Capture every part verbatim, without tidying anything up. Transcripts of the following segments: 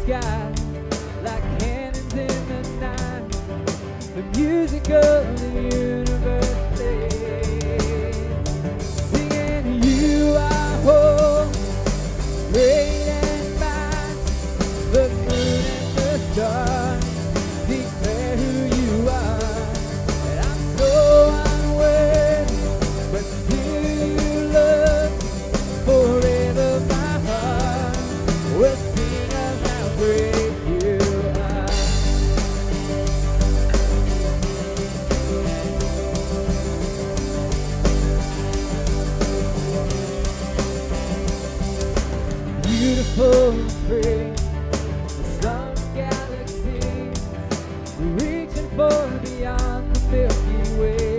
sky, like cannons in the night. The music of the universe plays, singing you are whole, great and mighty. The moon and the stars declare who you are. And I'm so unworthy, but still you love me. Forever my heart will sing of how great you are. Beautiful and free, the sun galaxies, reaching for beyond the Milky Way.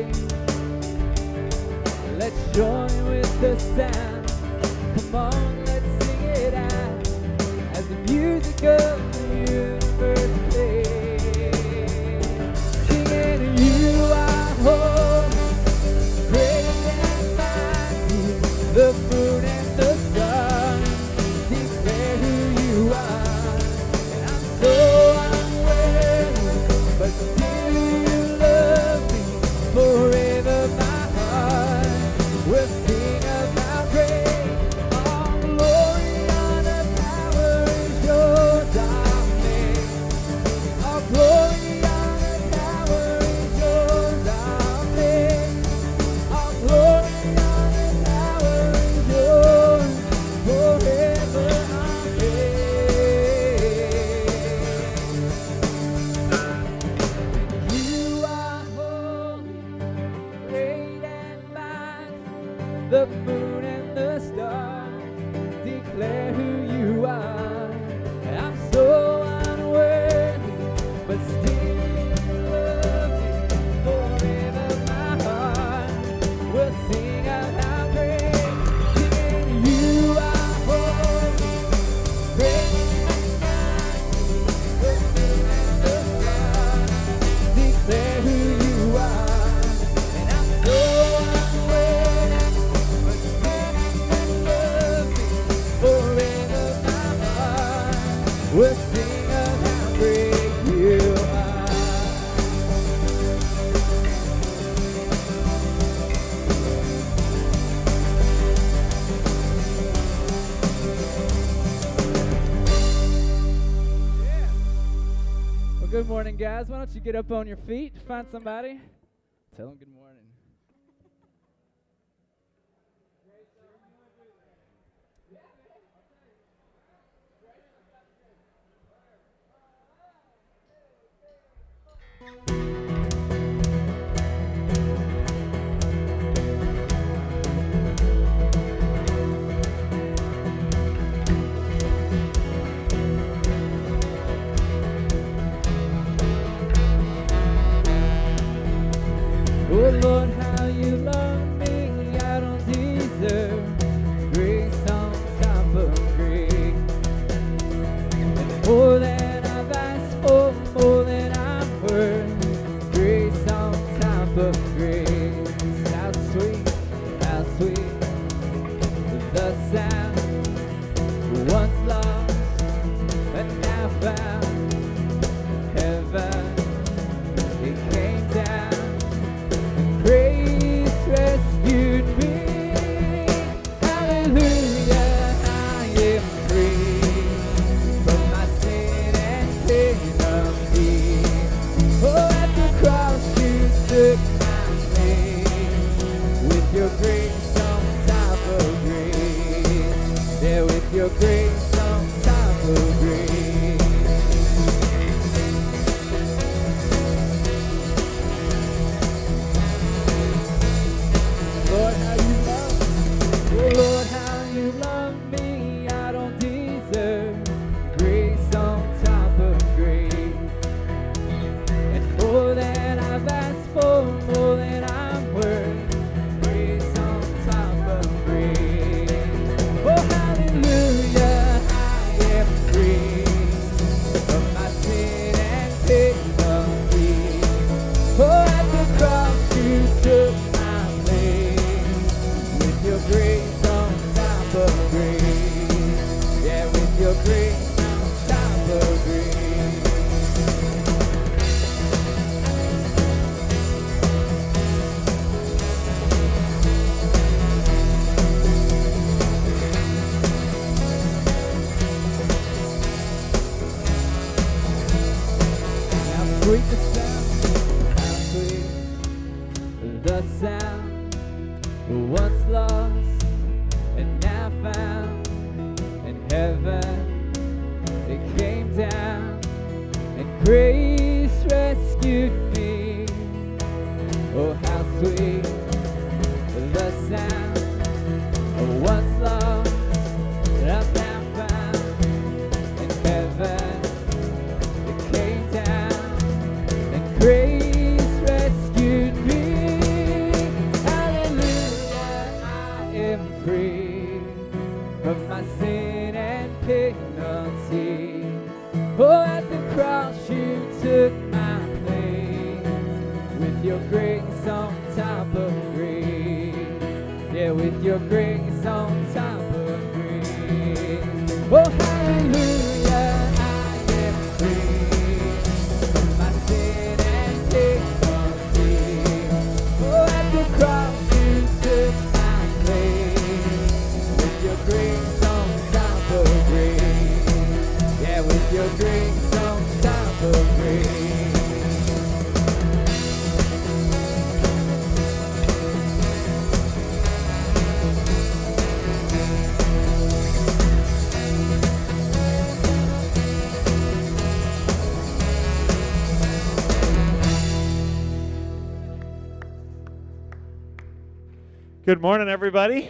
Let's join with the sound. Come on, let's sing it out as the music of the universe plays. Singing you are holy, great and mighty. The moon and the stars declare who you are. And I'm so unworthy, but still you love me. Forever my heart will sing of how great. All glory, honor, power is yours, amen. All glory, honor, power is yours, amen. All glory, honor, power is yours, forever, amen. You are holy, great and mighty. The moon and the stars declare who you are. And I'm so unworthy, but still you love me. Forever my heart will sing of how great. Singing you are holy, great and mighty. The moon and the stars declare who you are. And I'm so unworthy, but still you love me. Forever my heart will sing of how great you are. Well, good morning, guys. Why don't you get up on your feet, find somebody, tell them good morning. Oh Lord, how you love me, I don't deserve grace on top of grace. And more than I've asked for, more than I'm worth, grace on top of grace. How sweet, how sweet, the sound, once lost and now found. Heaven, it came down. Grace rescued me. Hallelujah, I am free from my sin and penalty. Oh, at the cross you took my place. With your grace on top of grace. Yeah, with your grace on top of grace. Lord, how you love me. Oh, Lord, how you love me. I don't deserve grace on top of grace. And more than I've asked for, more than I'm worth, grace on top of grace. Oh, hallelujah, I am free from my sin and penalty. Oh, at the cross you took my place. Your grace on top of grace. sweet the sound, how sweet the sound, once lost and now found in heaven. It came down and grace rescued me. Oh, how sweet the sound, once lost and I've now found in heaven. It came down and grace rescued me. Hallelujah, I am free from my sin and penalty. Oh, at the cross you took my place, with your grace on top of grace. Yeah, with your grace on top of grace. Oh, hallelujah, I am free from my sin and penalty. Oh, at the cross you took my place, with your grace on top of grace. Yeah, with your grace on top of grace. Good morning, everybody.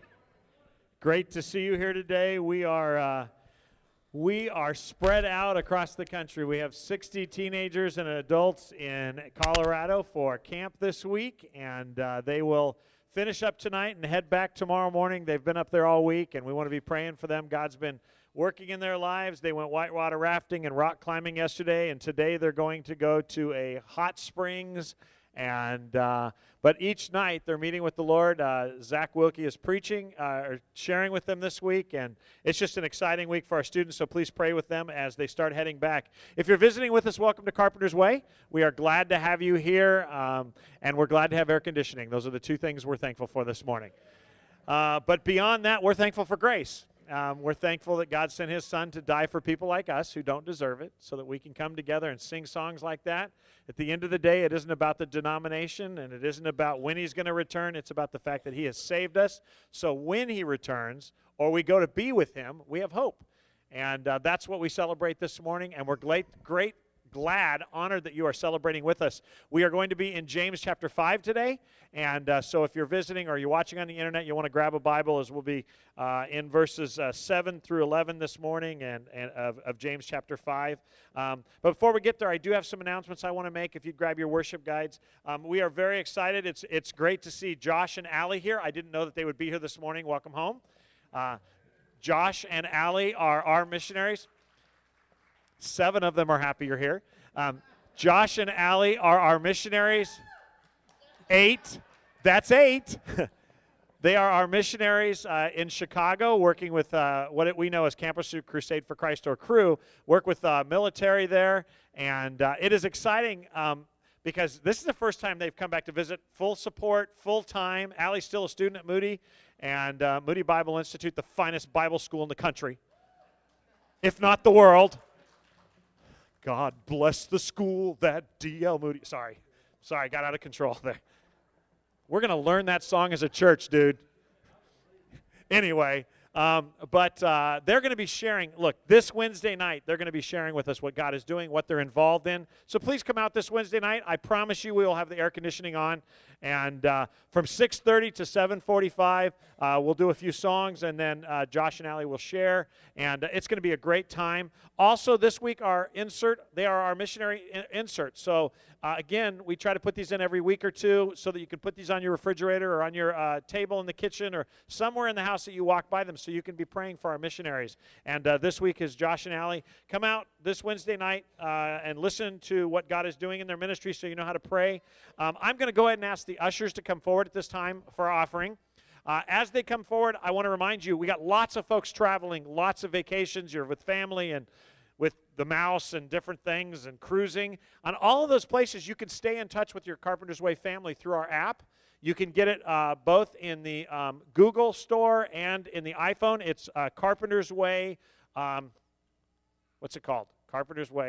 Great to see you here today. We are uh, we are spread out across the country. We have sixty teenagers and adults in Colorado for camp this week, and uh, they will finish up tonight and head back tomorrow morning. They've been up there all week, and we want to be praying for them. God's been working in their lives. They went whitewater rafting and rock climbing yesterday, and today they're going to go to a hot springs. And uh, but each night they're meeting with the Lord. Uh, Zach Wilkie is preaching, uh, or sharing with them this week, and it's just an exciting week for our students. So please pray with them as they start heading back. If you're visiting with us, welcome to Carpenter's Way. We are glad to have you here, um, and we're glad to have air conditioning. Those are the two things we're thankful for this morning. Uh, but beyond that, we're thankful for grace. Um, we're thankful that God sent his son to die for people like us who don't deserve it, so that we can come together and sing songs like that. At the end of the day, it isn't about the denomination, and it isn't about when he's going to return. It's about the fact that he has saved us. So when he returns, or we go to be with him, we have hope. And uh, that's what we celebrate this morning, and we're great, great, glad, honored that you are celebrating with us. We are going to be in James chapter five today, and uh, so if you're visiting or you're watching on the internet, you want to grab a Bible, as we'll be uh, in verses uh, seven through eleven this morning and, and of, of James chapter five. Um, but before we get there, I do have some announcements I want to make. If you'd grab your worship guides, um, we are very excited. It's it's great to see Josh and Allie here. I didn't know that they would be here this morning. Welcome home. Uh, Josh and Allie are our missionaries. Seven of them are happy you're here. Um, Josh and Allie are our missionaries. Eight. That's eight. They are our missionaries uh, in Chicago, working with uh, what we know as Campus Crusade for Christ, or Crew, work with uh, military there. And uh, it is exciting um, because this is the first time they've come back to visit. Full support, full time. Allie's still a student at Moody, and uh, Moody Bible Institute, the finest Bible school in the country, if not the world. God bless the school that D L Moody. Sorry. Sorry, got out of control there. We're going to learn that song as a church, dude. Anyway, um, but uh, they're going to be sharing. Look, this Wednesday night, they're going to be sharing with us what God is doing, what they're involved in. So please come out this Wednesday night. I promise you we will have the air conditioning on. And uh, from six thirty to seven forty-five, uh, we'll do a few songs, and then uh, Josh and Allie will share. And uh, it's going to be a great time. Also, this week, our insert, they are our missionary in- inserts. So, uh, again, we try to put these in every week or two so that you can put these on your refrigerator or on your uh, table in the kitchen or somewhere in the house that you walk by them, so you can be praying for our missionaries. And uh, this week is Josh and Allie. Come out this Wednesday night uh, and listen to what God is doing in their ministry so you know how to pray. Um, I'm going to go ahead and ask the ushers to come forward at this time for our offering. Uh, as they come forward, I want to remind you, we got lots of folks traveling, lots of vacations. You're with family and with the mouse and different things and cruising. On all of those places, you can stay in touch with your Carpenter's Way family through our app. You can get it uh, both in the um, Google store and in the iPhone. It's uh, Carpenter's Way. Um, what's it called? Carpenter's Way.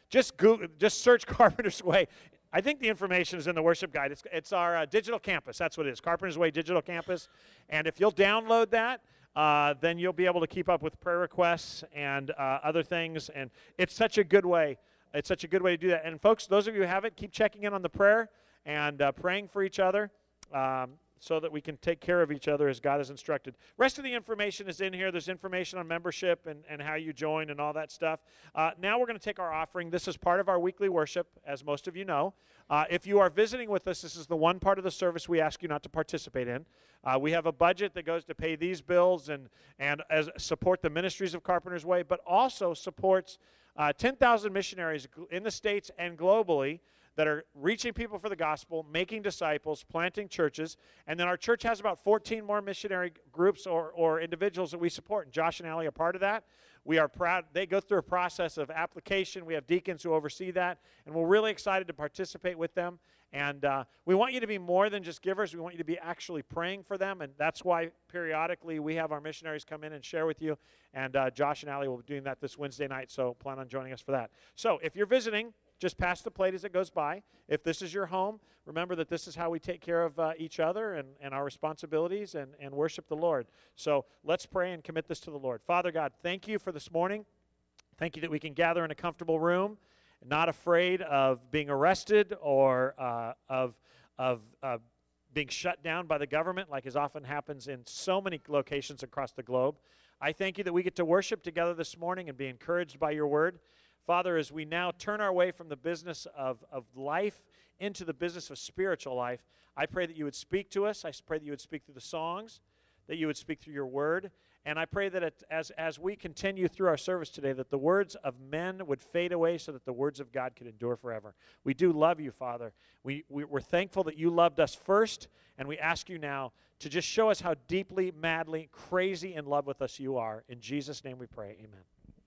just Google, just search Carpenter's Way. I think the information is in the worship guide. It's, it's our uh, digital campus. That's what it is, Carpenter's Way Digital Campus. And if you'll download that, uh, then you'll be able to keep up with prayer requests and uh, other things. And it's such a good way. It's such a good way to do that. And folks, those of you who have it, keep checking in on the prayer and uh, praying for each other. Um, so that we can take care of each other as God has instructed. Rest of the information is in here. There's information on membership and, and how you join and all that stuff. Uh, now we're going to take our offering. This is part of our weekly worship, as most of you know. Uh, if you are visiting with us, this is the one part of the service we ask you not to participate in. Uh, we have a budget that goes to pay these bills and, and as support the ministries of Carpenter's Way, but also supports uh, ten thousand missionaries in the States and globally that are reaching people for the gospel, making disciples, planting churches. And then our church has about fourteen more missionary groups or, or individuals that we support. And Josh and Allie are part of that. We are proud. They go through a process of application. We have deacons who oversee that. And we're really excited to participate with them. And uh, we want you to be more than just givers. We want you to be actually praying for them. And that's why periodically we have our missionaries come in and share with you. And uh, Josh and Allie will be doing that this Wednesday night. So plan on joining us for that. So if you're visiting, just pass the plate as it goes by. If this is your home, remember that this is how we take care of uh, each other and, and our responsibilities and, and worship the Lord. So let's pray and commit this to the Lord. Father God, thank you for this morning. Thank you that we can gather in a comfortable room, not afraid of being arrested or uh, of, of uh, being shut down by the government, like as often happens in so many locations across the globe. I thank you that we get to worship together this morning and be encouraged by your word. Father, as we now turn our way from the business of, of life into the business of spiritual life, I pray that you would speak to us. I pray that you would speak through the songs, that you would speak through your word. And I pray that it, as, as we continue through our service today, that the words of men would fade away so that the words of God could endure forever. We do love you, Father. We, we, we're thankful that you loved us first, and we ask you now to just show us how deeply, madly, crazy in love with us you are. In Jesus' name we pray, amen.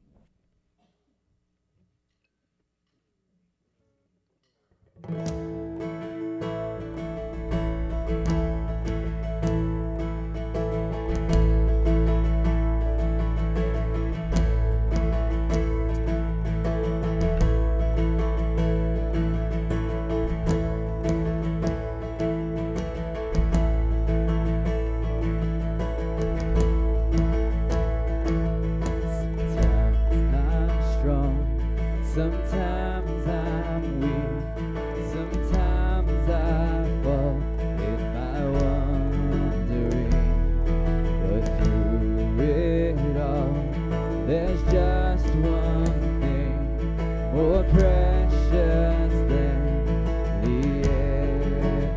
Sometimes I'm weak, sometimes I fall in my wandering, but through it all, there's just one thing more precious than the air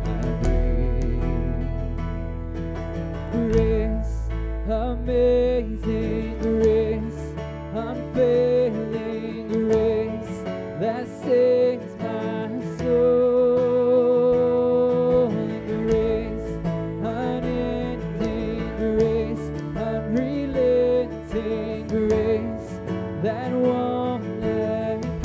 I breathe. Grace, amazing grace, unfailing grace that saves my soul. Grace, unending grace, unrelenting grace that won't let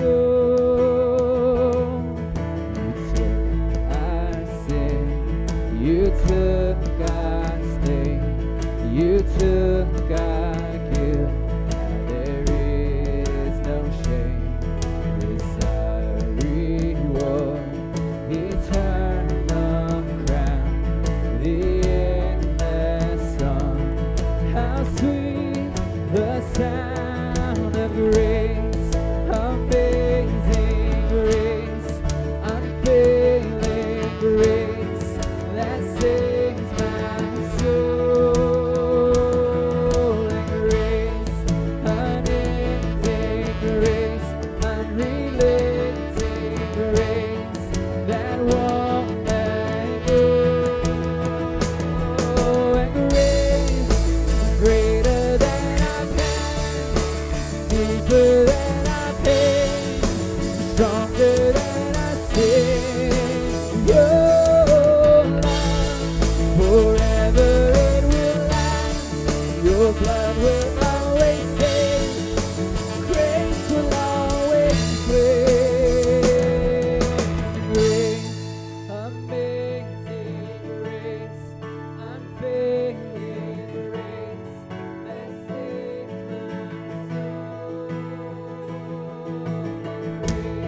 go. You took our sin, you took our stain, you took our guilt. Now there is no shame. Eternal crown, the endless song. How sweet the sound of grace, amazing grace, unfailing grace that saves my soul. And grace, unending grace, unrelenting grace that won't let go. And grace greater than our pain, deeper than our pain, stronger than our sin. Your love forever it will last. Your blood will always save. Grace will always win. Grace, amazing grace, unfailing grace that saves my soul.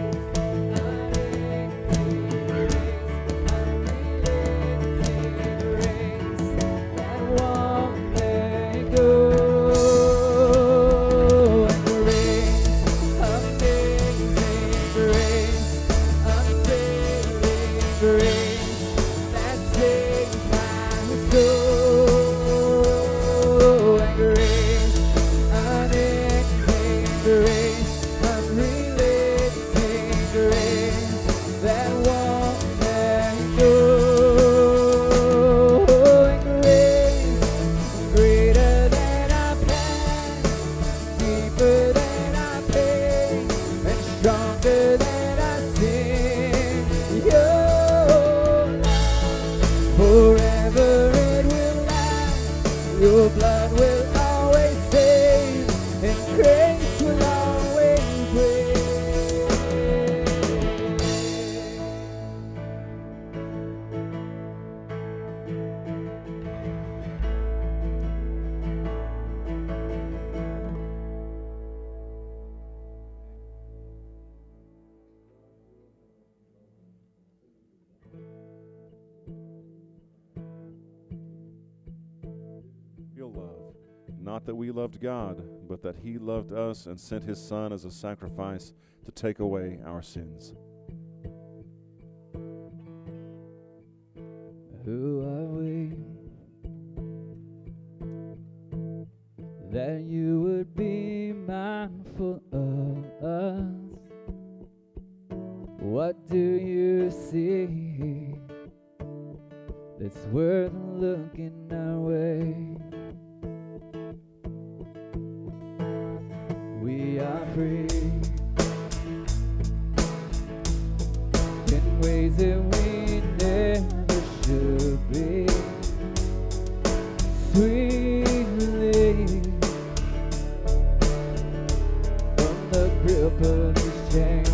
not that we loved God, but that he loved us and sent his Son as a sacrifice to take away our sins. Who are we that you would be mindful of us? What do you see that's worth looking our way? We are free in ways that we never should be. Sweet relief from the grip of this chain.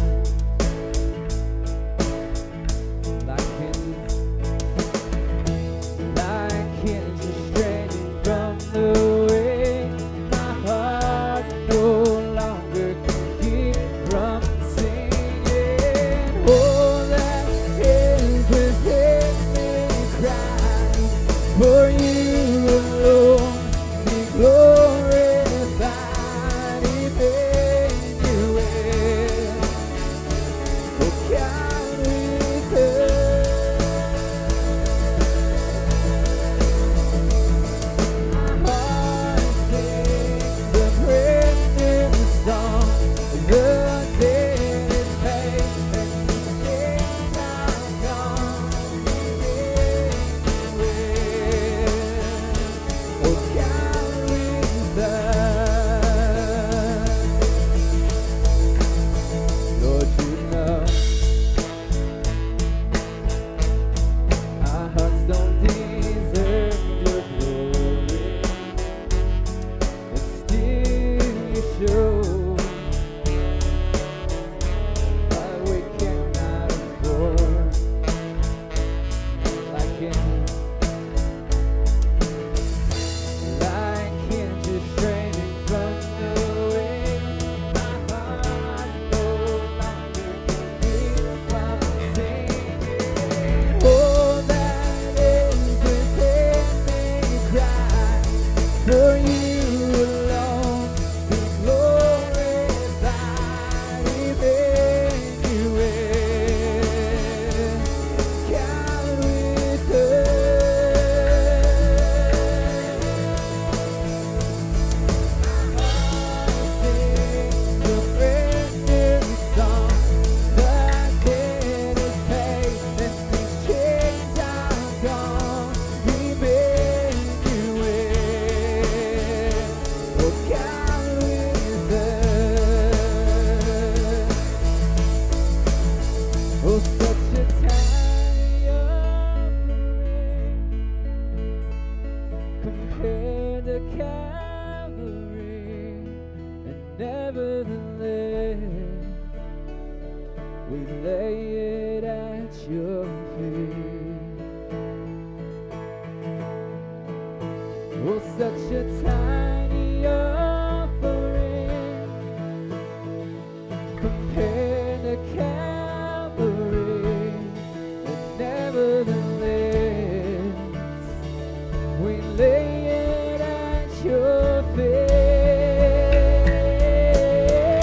Lay it at your feet.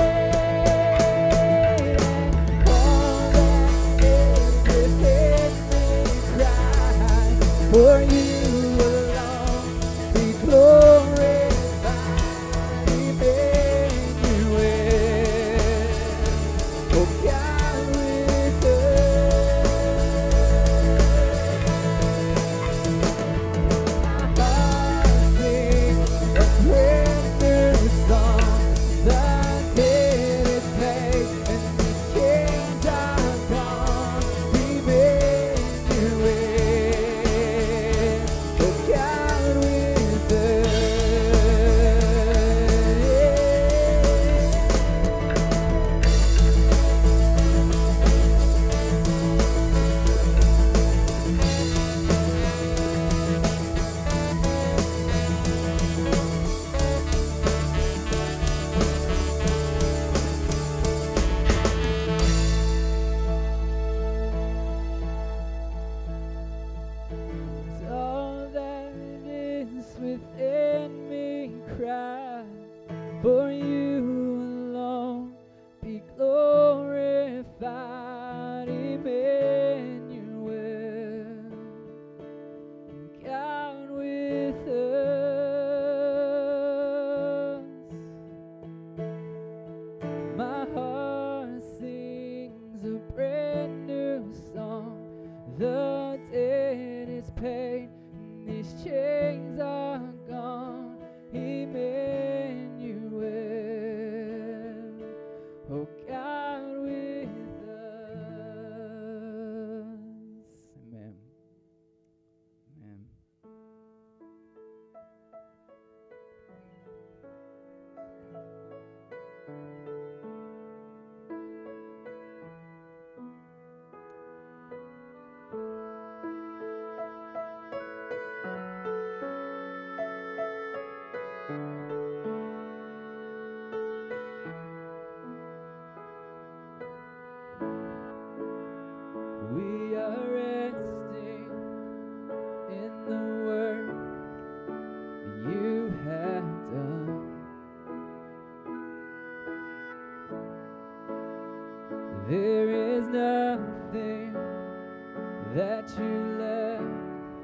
There is nothing that you left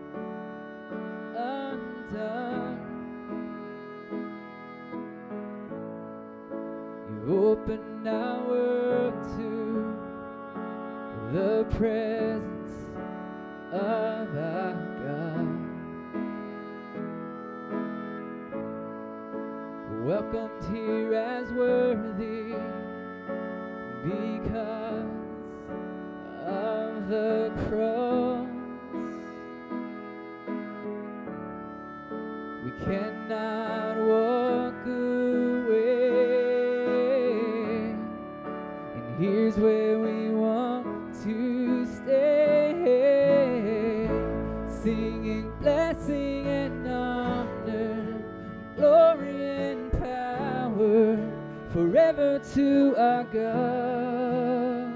undone. You opened our world to the presence of our God. Welcomed here as worthy because of the cross. We cannot walk away, and here's where we want to stay, singing blessing and honor, glory and power forever to our God.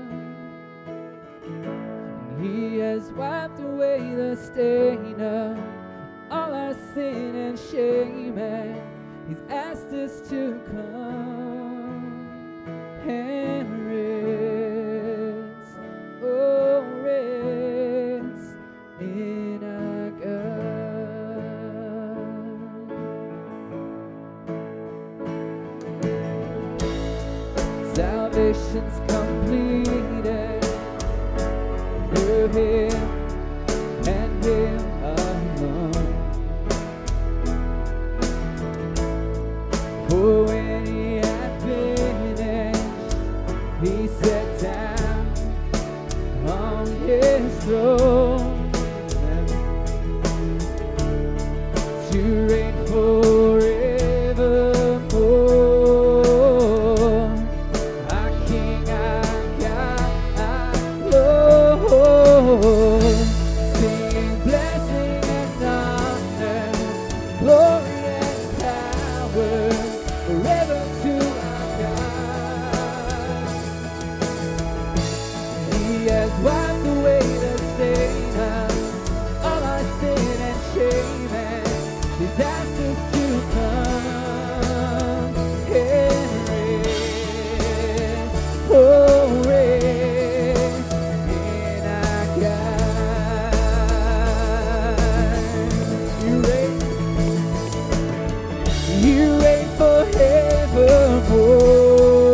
And He has wiped away the stain of all our sin and shame, and He's asked us to come and rest, oh rest in our God. Salvation's completed through Him and Him alone. For when He had finished, He sat down on His throne to reign forevermore. Our King, our God, our Lord, singing blessing and honor, glory and power forever to our God. He has wiped away the stain of all our sin and shame, and He's asked us to come and rest, oh rest in our God. You reign, you reign forevermore.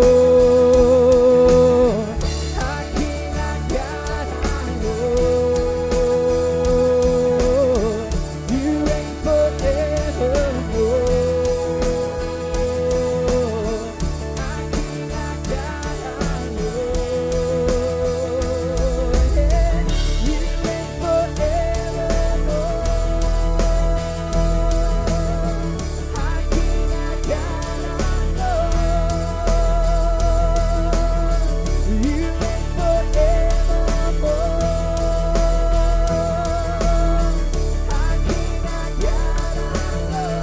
Our King, our God, our Lord. You reign forevermore. Our King, our God, our Lord. Yeah. You reign forevermore. Our King, our God, our Lord. You reign forevermore. Our King, our God, our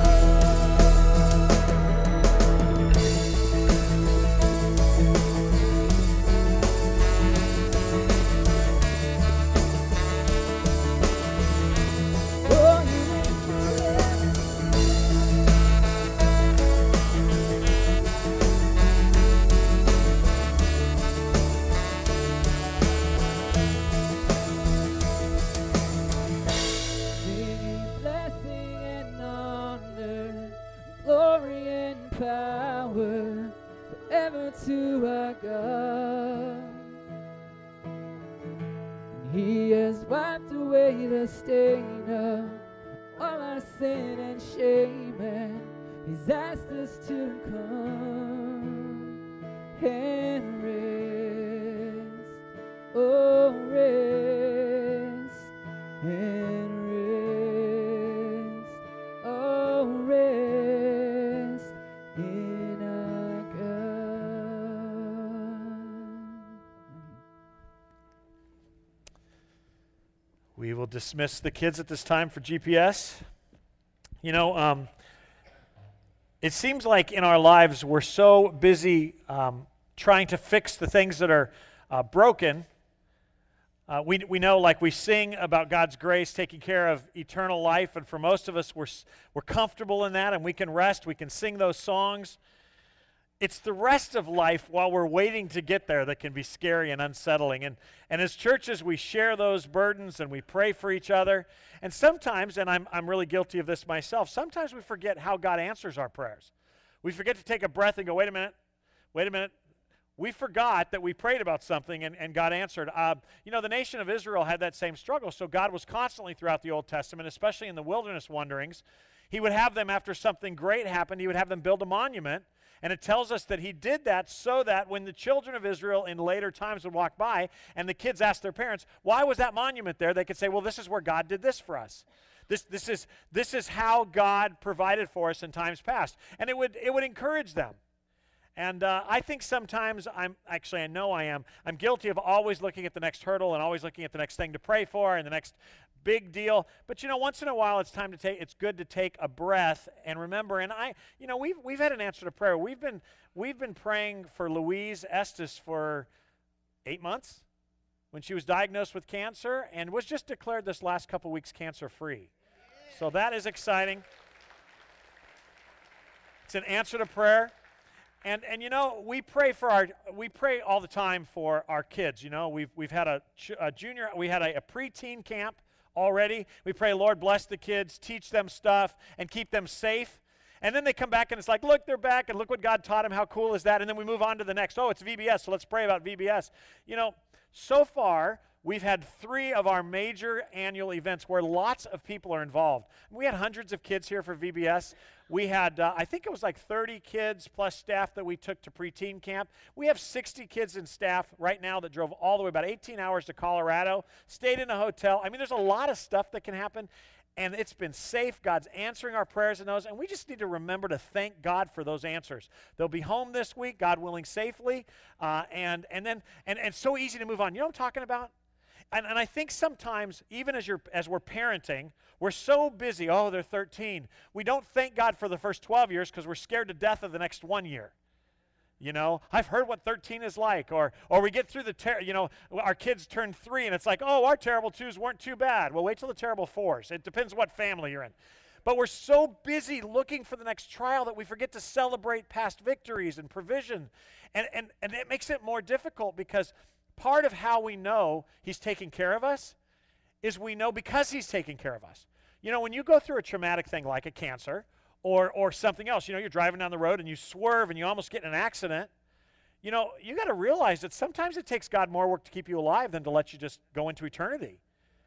Lord. Oh, you reign forever. Singing blessing and honor, glory and power forever to our God. And He has wiped away the stain of all our sin and shame, and He's asked us to come and rest, oh rest and rest, oh rest in our God. We will dismiss the kids at this time for G P S. You know, um, it seems like in our lives we're so busy um, trying to fix the things that are uh, broken. Uh, we, we know, like we sing about God's grace taking care of eternal life, and for most of us, we're, we're comfortable in that, and we can rest, we can sing those songs. it's the rest of life while we're waiting to get there that can be scary and unsettling. And, and as churches, we share those burdens and we pray for each other. And sometimes, and I'm, I'm really guilty of this myself, sometimes we forget how God answers our prayers. We forget to take a breath and go, wait a minute, wait a minute. We forgot that we prayed about something and, and God answered. Uh, you know, the nation of Israel had that same struggle. So God was constantly throughout the Old Testament, especially in the wilderness wanderings, he would have them, after something great happened, he would have them build a monument. And it tells us that he did that so that when the children of Israel in later times would walk by and the kids asked their parents, why was that monument there? They could say, well, this is where God did this for us. This, this, is, this is how God provided for us in times past. And it would, it would encourage them. And uh, I think sometimes I'm, actually I know I am, I'm guilty of always looking at the next hurdle and always looking at the next thing to pray for and the next big deal. But you know, once in a while it's time to take, it's good to take a breath and remember. And I, you know, we've, we've had an answer to prayer. We've been, we've been praying for Louise Estes for eight months when she was diagnosed with cancer and was just declared this last couple weeks cancer-free. So that is exciting. It's an answer to prayer. And and you know, we pray for our we pray all the time for our kids. You know, we've we've had a, a junior we had a, a preteen camp already. We pray, Lord, bless the kids, teach them stuff, and keep them safe. And then they come back and it's like, look, they're back, and look what God taught them. How cool is that? And then we move on to the next. Oh, it's V B S, so let's pray about V B S. You know, so far we've had three of our major annual events where lots of people are involved. We had hundreds of kids here for V B S. We had, uh, I think it was like thirty kids plus staff that we took to preteen camp. We have sixty kids and staff right now that drove all the way about eighteen hours to Colorado, stayed in a hotel. I mean, there's a lot of stuff that can happen, and it's been safe. God's answering our prayers in those, and we just need to remember to thank God for those answers. They'll be home this week, God willing, safely, uh, and and then and and so easy to move on. You know what I'm talking about? And, and I think sometimes, even as you're as we're parenting, we're so busy. Oh, they're thirteen. We don't thank God for the first twelve years because we're scared to death of the next one year. You know, I've heard what thirteen is like. Or or we get through the, ter- you know, our kids turn three and it's like, oh, our terrible twos weren't too bad. Well, wait till the terrible fours. It depends what family you're in. But we're so busy looking for the next trial that we forget to celebrate past victories and provision. And, and, and it makes it more difficult because part of how we know he's taking care of us is we know because he's taking care of us. You know, when you go through a traumatic thing like a cancer or or something else, you know, you're driving down the road and you swerve and you almost get in an accident, you know, you got to realize that sometimes it takes God more work to keep you alive than to let you just go into eternity.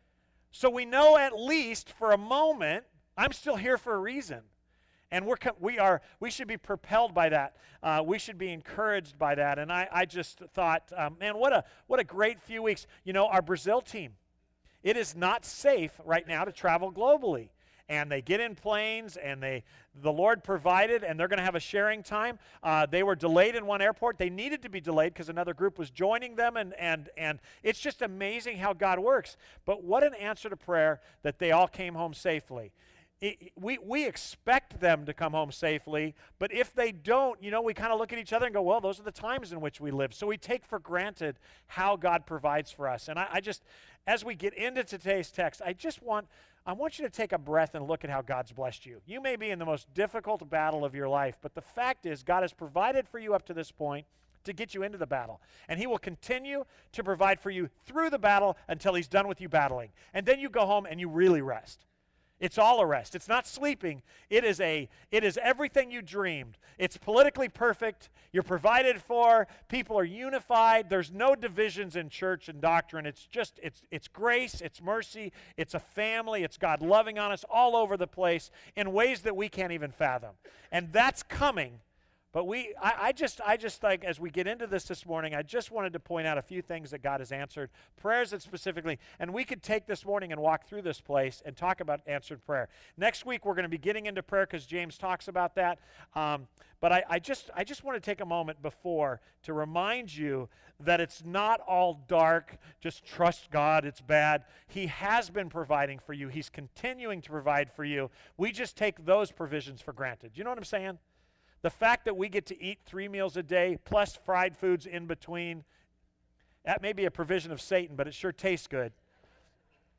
So we know at least for a moment, I'm still here for a reason. And we're we are we should be propelled by that. Uh, we should be encouraged by that. And I, I just thought, um, man, what a what a great few weeks. You know, our Brazil team, it is not safe right now to travel globally. And they get in planes, and they the Lord provided, and they're going to have a sharing time. Uh, they were delayed in one airport. They needed to be delayed because another group was joining them, and and and it's just amazing how God works. But what an answer to prayer that they all came home safely. It, we, we expect them to come home safely, but if they don't, you know, we kind of look at each other and go, well, those are the times in which we live. So we take for granted how God provides for us. And I, I just, as we get into today's text, I just want, I want you to take a breath and look at how God's blessed you. You may be in the most difficult battle of your life, but the fact is God has provided for you up to this point to get you into the battle. And he will continue to provide for you through the battle until he's done with you battling. And then you go home and you really rest. It's all a rest. It's not sleeping. It is a. It is everything you dreamed. It's politically perfect. You're provided for. People are unified. There's no divisions in church and doctrine. It's just, it's, it's grace. It's mercy. It's a family. It's God loving on us all over the place in ways that we can't even fathom. And that's coming. But we, I, I just, I just like, as we get into this this morning, I just wanted to point out a few things that God has answered, prayers that specifically, and we could take this morning and walk through this place and talk about answered prayer. Next week, we're going to be getting into prayer because James talks about that. Um, but I, I just, I just want to take a moment before to remind you that it's not all dark, just trust God, it's bad. He has been providing for you. He's continuing to provide for you. We just take those provisions for granted. You know what I'm saying? The fact that we get to eat three meals a day plus fried foods in between, that may be a provision of Satan, but it sure tastes good.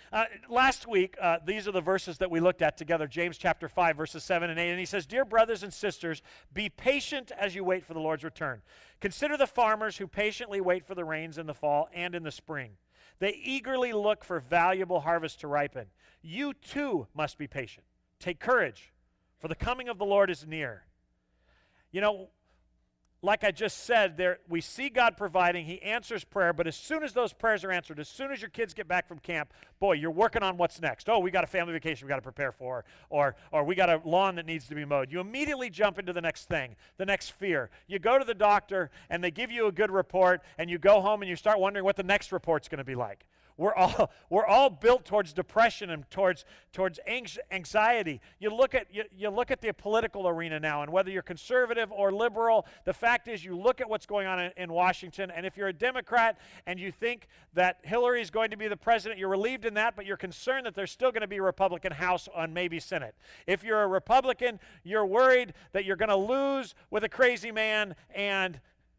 Uh, last week, uh, these are the verses that we looked at together, James chapter five, verses seven and eight. And he says, "Dear brothers and sisters, be patient as you wait for the Lord's return. Consider the farmers who patiently wait for the rains in the fall and in the spring. They eagerly look for valuable harvest to ripen. You too must be patient. Take courage, for the coming of the Lord is near." You know, like I just said, there we see God providing. He answers prayer, but as soon as those prayers are answered, as soon as your kids get back from camp, boy, you're working on what's next. Oh, we got a family vacation we got to prepare for, or, or we got a lawn that needs to be mowed. You immediately jump into the next thing, the next fear. You go to the doctor, and they give you a good report, and you go home, and you start wondering what the next report's going to be like. We're all we're all built towards depression and towards towards anxiety. You look at you, you look at the political arena now, and whether you're conservative or liberal, the fact is you look at what's going on in, in Washington, and if you're a Democrat and you think that Hillary is going to be the president, you're relieved in that, but you're concerned that there's still going to be a Republican House and maybe Senate. If you're a Republican, you're worried that you're going to lose with a crazy man, and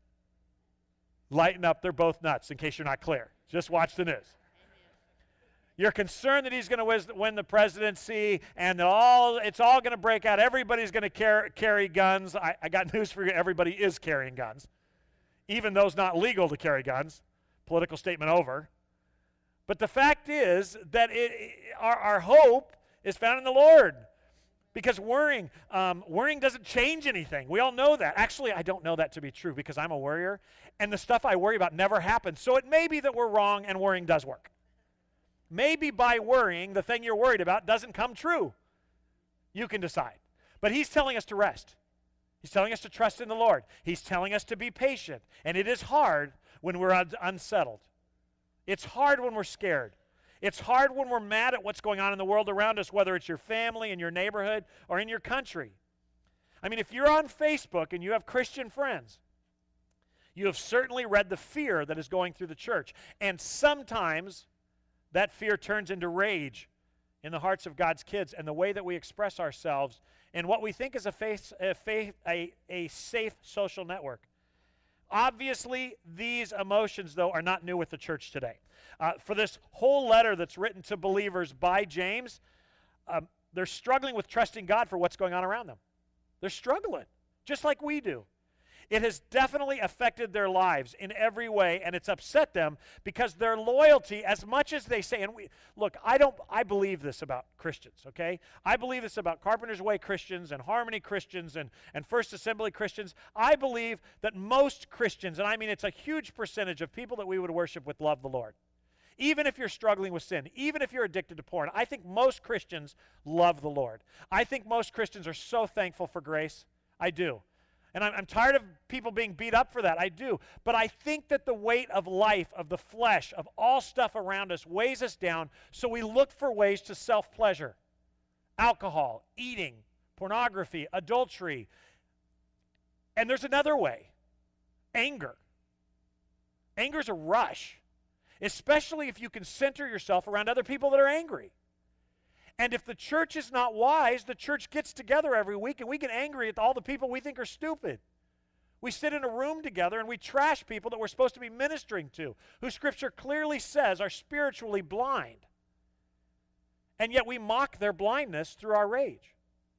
lighten up, they're both nuts, in case you're not clear. Just watch the news. You're concerned that he's going to win the presidency, and all it's all going to break out. Everybody's going to car carry guns. I, I got news for you. Everybody is carrying guns, even those not legal to carry guns. Political statement over. But the fact is that it, it, our, our hope is found in the Lord. Because worrying, um, worrying doesn't change anything. We all know that. Actually, I don't know that to be true because I'm a worrier, and the stuff I worry about never happens. So it may be that we're wrong and worrying does work. Maybe by worrying, the thing you're worried about doesn't come true. You can decide. But he's telling us to rest. He's telling us to trust in the Lord. He's telling us to be patient. And it is hard when we're un unsettled. It's hard when we're scared. It's hard when we're mad at what's going on in the world around us, whether it's your family, in your neighborhood, or in your country. I mean, if you're on Facebook and you have Christian friends, you have certainly read the fear that is going through the church. And sometimes that fear turns into rage in the hearts of God's kids, and the way that we express ourselves in what we think is a, faith, a, faith, a, a safe social network. Obviously, these emotions, though, are not new with the church today. Uh, for this whole letter that's written to believers by James, um, they're struggling with trusting God for what's going on around them. They're struggling, just like we do. It has definitely affected their lives in every way, and it's upset them because their loyalty, as much as they say, and we look, I don't, I believe this about Christians, okay? I believe this about Carpenter's Way Christians and Harmony Christians and, and First Assembly Christians. I believe that most Christians, and I mean it's a huge percentage of people that we would worship with, love the Lord. Even if you're struggling with sin, even if you're addicted to porn, I think most Christians love the Lord. I think most Christians are so thankful for grace. I do. And I'm, I'm tired of people being beat up for that. I do. But I think that the weight of life, of the flesh, of all stuff around us weighs us down, so we look for ways to self-pleasure. Alcohol, eating, pornography, adultery. And there's another way. Anger. Anger is a rush, especially if you can center yourself around other people that are angry. And if the church is not wise, the church gets together every week and we get angry at all the people we think are stupid. We sit in a room together and we trash people that we're supposed to be ministering to, who Scripture clearly says are spiritually blind. And yet we mock their blindness through our rage.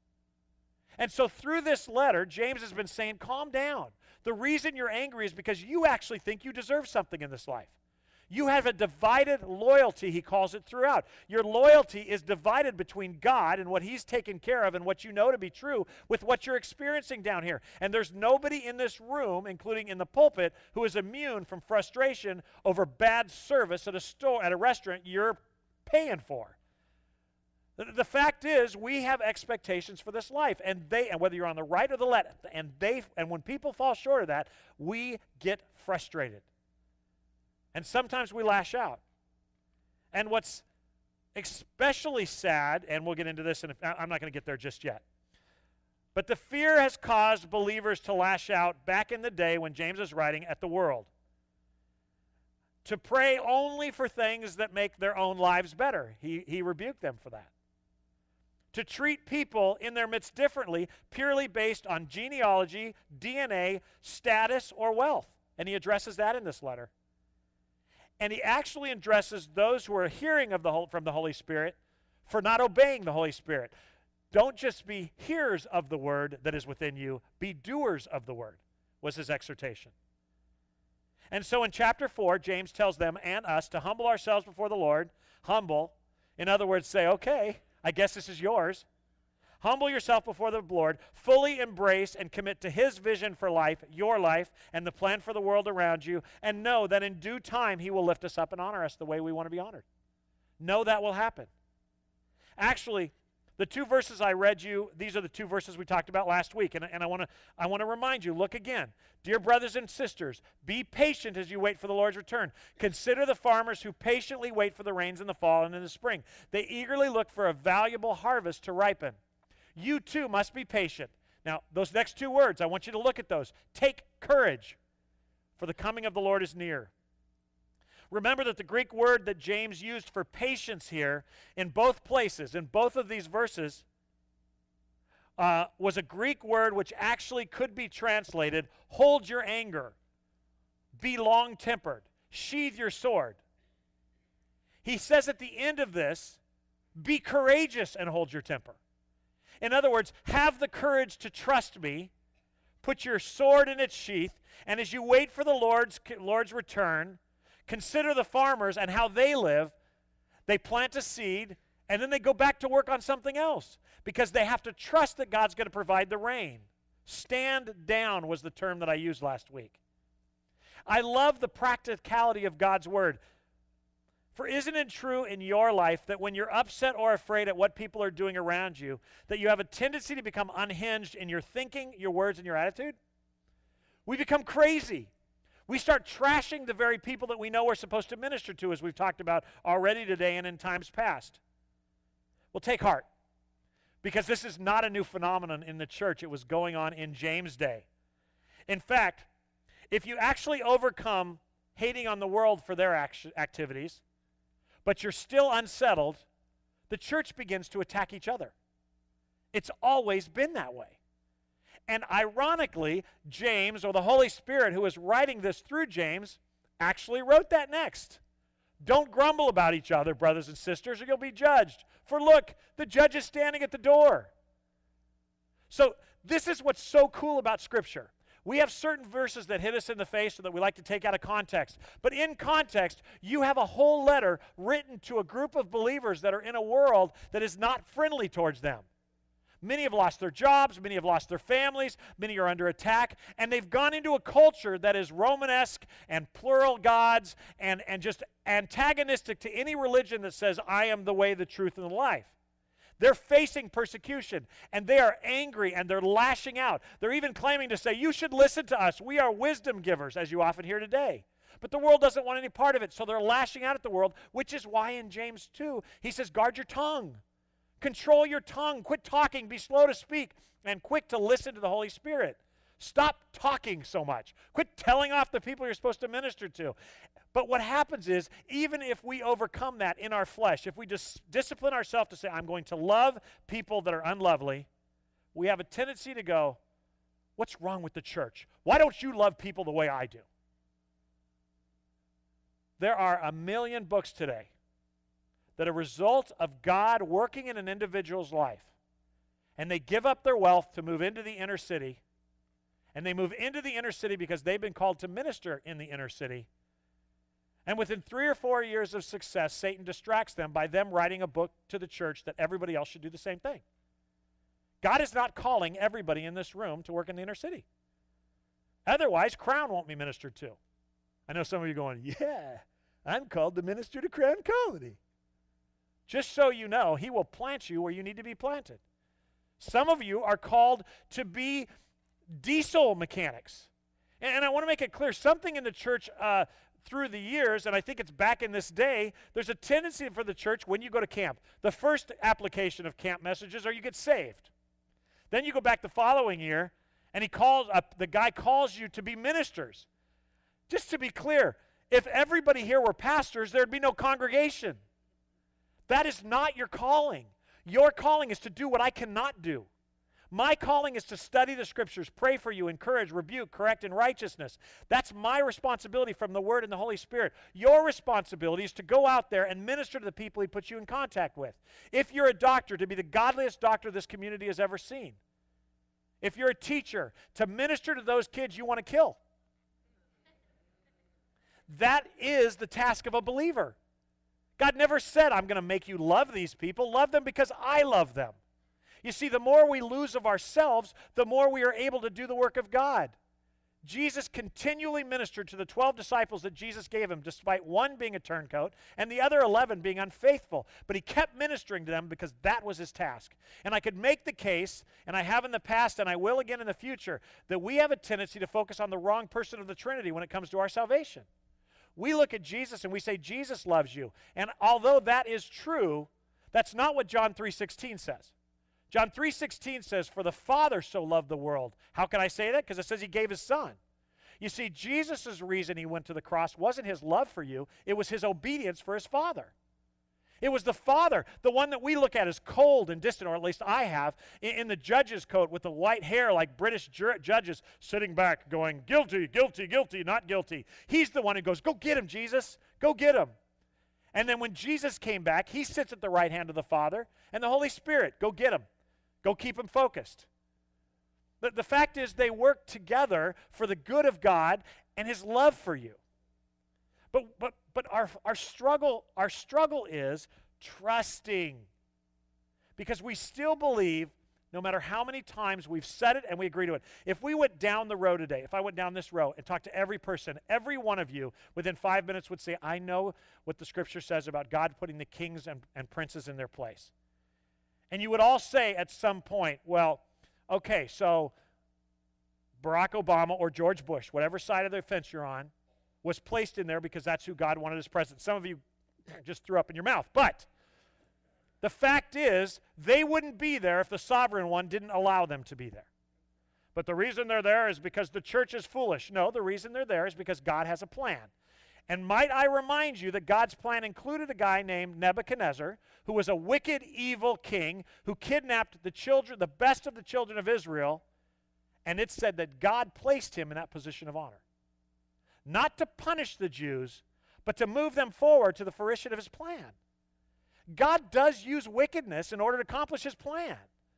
And so through this letter, James has been saying, calm down. The reason you're angry is because you actually think you deserve something in this life. You have a divided loyalty, he calls it, throughout. Your loyalty is divided between God and what he's taken care of and what you know to be true with what you're experiencing down here. And there's nobody in this room, including in the pulpit, who is immune from frustration over bad service at a store, at a restaurant you're paying for. The, the fact is, we have expectations for this life, and they, and whether you're on the right or the left, and they, and when people fall short of that, we get frustrated. And sometimes we lash out. And what's especially sad, and we'll get into this, and I'm not going to get there just yet, but the fear has caused believers to lash out back in the day when James was writing at the world. To pray only for things that make their own lives better. He, he rebuked them for that. To treat people in their midst differently, purely based on genealogy, D N A, status, or wealth. And he addresses that in this letter. And he actually addresses those who are hearing of the whole, from the Holy Spirit for not obeying the Holy Spirit. Don't just be hearers of the word that is within you, be doers of the word, was his exhortation. And so in chapter four, James tells them and us to humble ourselves before the Lord. Humble, in other words, say, okay, I guess this is yours. Humble yourself before the Lord, fully embrace and commit to his vision for life, your life, and the plan for the world around you, and know that in due time he will lift us up and honor us the way we want to be honored. Know that will happen. Actually, the two verses I read you, these are the two verses we talked about last week, and, and I want to I want to remind you, look again. Dear brothers and sisters, be patient as you wait for the Lord's return. Consider the farmers who patiently wait for the rains in the fall and in the spring. They eagerly look for a valuable harvest to ripen. You too must be patient. Now, those next two words, I want you to look at those. Take courage, for the coming of the Lord is near. Remember that the Greek word that James used for patience here in both places, in both of these verses, uh, was a Greek word which actually could be translated, hold your anger, be long-tempered, sheathe your sword. He says at the end of this, be courageous and hold your temper. In other words, have the courage to trust me, put your sword in its sheath, and as you wait for the Lord's, Lord's return, consider the farmers and how they live. They plant a seed, and then they go back to work on something else because they have to trust that God's going to provide the rain. Stand down was the term that I used last week. I love the practicality of God's word. For isn't it true in your life that when you're upset or afraid at what people are doing around you, that you have a tendency to become unhinged in your thinking, your words, and your attitude? We become crazy. We start trashing the very people that we know we're supposed to minister to, as we've talked about already today and in times past. Well, take heart, because this is not a new phenomenon in the church. It was going on in James' day. In fact, if you actually overcome hating on the world for their act- activities, but you're still unsettled, the church begins to attack each other. It's always been that way. And ironically, James, or the Holy Spirit who is writing this through James, actually wrote that next. Don't grumble about each other, brothers and sisters, or you'll be judged. For look, the judge is standing at the door. So this is what's so cool about Scripture. We have certain verses that hit us in the face and that we like to take out of context. But in context, you have a whole letter written to a group of believers that are in a world that is not friendly towards them. Many have lost their jobs, many have lost their families, many are under attack, and they've gone into a culture that is Romanesque and plural gods and, and just antagonistic to any religion that says, I am the way, the truth, and the life. They're facing persecution, and they are angry, and they're lashing out. They're even claiming to say, you should listen to us. We are wisdom givers, as you often hear today. But the world doesn't want any part of it, so they're lashing out at the world, which is why in James two, he says, guard your tongue. Control your tongue. Quit talking. Be slow to speak, and quick to listen to the Holy Spirit. Stop talking so much. Quit telling off the people you're supposed to minister to. But what happens is, even if we overcome that in our flesh, if we just discipline ourselves to say, I'm going to love people that are unlovely, we have a tendency to go, what's wrong with the church? Why don't you love people the way I do? There are a million books today that are a result of God working in an individual's life, and they give up their wealth to move into the inner city, and they move into the inner city because they've been called to minister in the inner city. And within three or four years of success, Satan distracts them by them writing a book to the church that everybody else should do the same thing. God is not calling everybody in this room to work in the inner city. Otherwise, Crown won't be ministered to. I know some of you going, yeah, I'm called to minister to Crown Colony. Just so you know, he will plant you where you need to be planted. Some of you are called to be diesel mechanics. And, and I want to make it clear, something in the church uh, through the years, and I think it's back in this day, there's a tendency for the church when you go to camp. The first application of camp messages are you get saved. Then you go back the following year, and he calls up, the guy calls you to be ministers. Just to be clear, if everybody here were pastors, there'd be no congregation. That is not your calling. Your calling is to do what I cannot do. My calling is to study the Scriptures, pray for you, encourage, rebuke, correct in righteousness. That's my responsibility from the Word and the Holy Spirit. Your responsibility is to go out there and minister to the people He puts you in contact with. If you're a doctor, to be the godliest doctor this community has ever seen. If you're a teacher, to minister to those kids you want to kill. That is the task of a believer. God never said, I'm going to make you love these people. Love them because I love them. You see, the more we lose of ourselves, the more we are able to do the work of God. Jesus continually ministered to the twelve disciples that Jesus gave him, despite one being a turncoat and the other eleven being unfaithful. But he kept ministering to them because that was his task. And I could make the case, and I have in the past, and I will again in the future, that we have a tendency to focus on the wrong person of the Trinity when it comes to our salvation. We look at Jesus and we say, Jesus loves you. And although that is true, that's not what John three sixteen says. John three sixteen says, for the Father so loved the world. How can I say that? Because it says he gave his Son. You see, Jesus' reason he went to the cross wasn't his love for you. It was his obedience for his Father. It was the Father, the one that we look at as cold and distant, or at least I have, in, in the judge's coat with the white hair like British ju- judges sitting back going, guilty, guilty, guilty, not guilty. He's the one who goes, go get him, Jesus. Go get him. And then when Jesus came back, he sits at the right hand of the Father, and the Holy Spirit, go get him. Go keep him focused. The, the fact is they work together for the good of God and his love for you. But but but our our struggle our struggle is trusting. Because we still believe, no matter how many times we've said it and we agree to it, if we went down the road today, if I went down this row and talked to every person, every one of you within five minutes would say, I know what the Scripture says about God putting the kings and, and princes in their place. And you would all say at some point, well, okay, so Barack Obama or George Bush, whatever side of the fence you're on, was placed in there because that's who God wanted as president. Some of you just threw up in your mouth. But the fact is, they wouldn't be there if the sovereign one didn't allow them to be there. But the reason they're there is because the church is foolish. No, the reason they're there is because God has a plan. And might I remind you that God's plan included a guy named Nebuchadnezzar, who was a wicked, evil king who kidnapped the children, the best of the children of Israel, and it said that God placed him in that position of honor. Not to punish the Jews, but to move them forward to the fruition of his plan. God does use wickedness in order to accomplish his plan.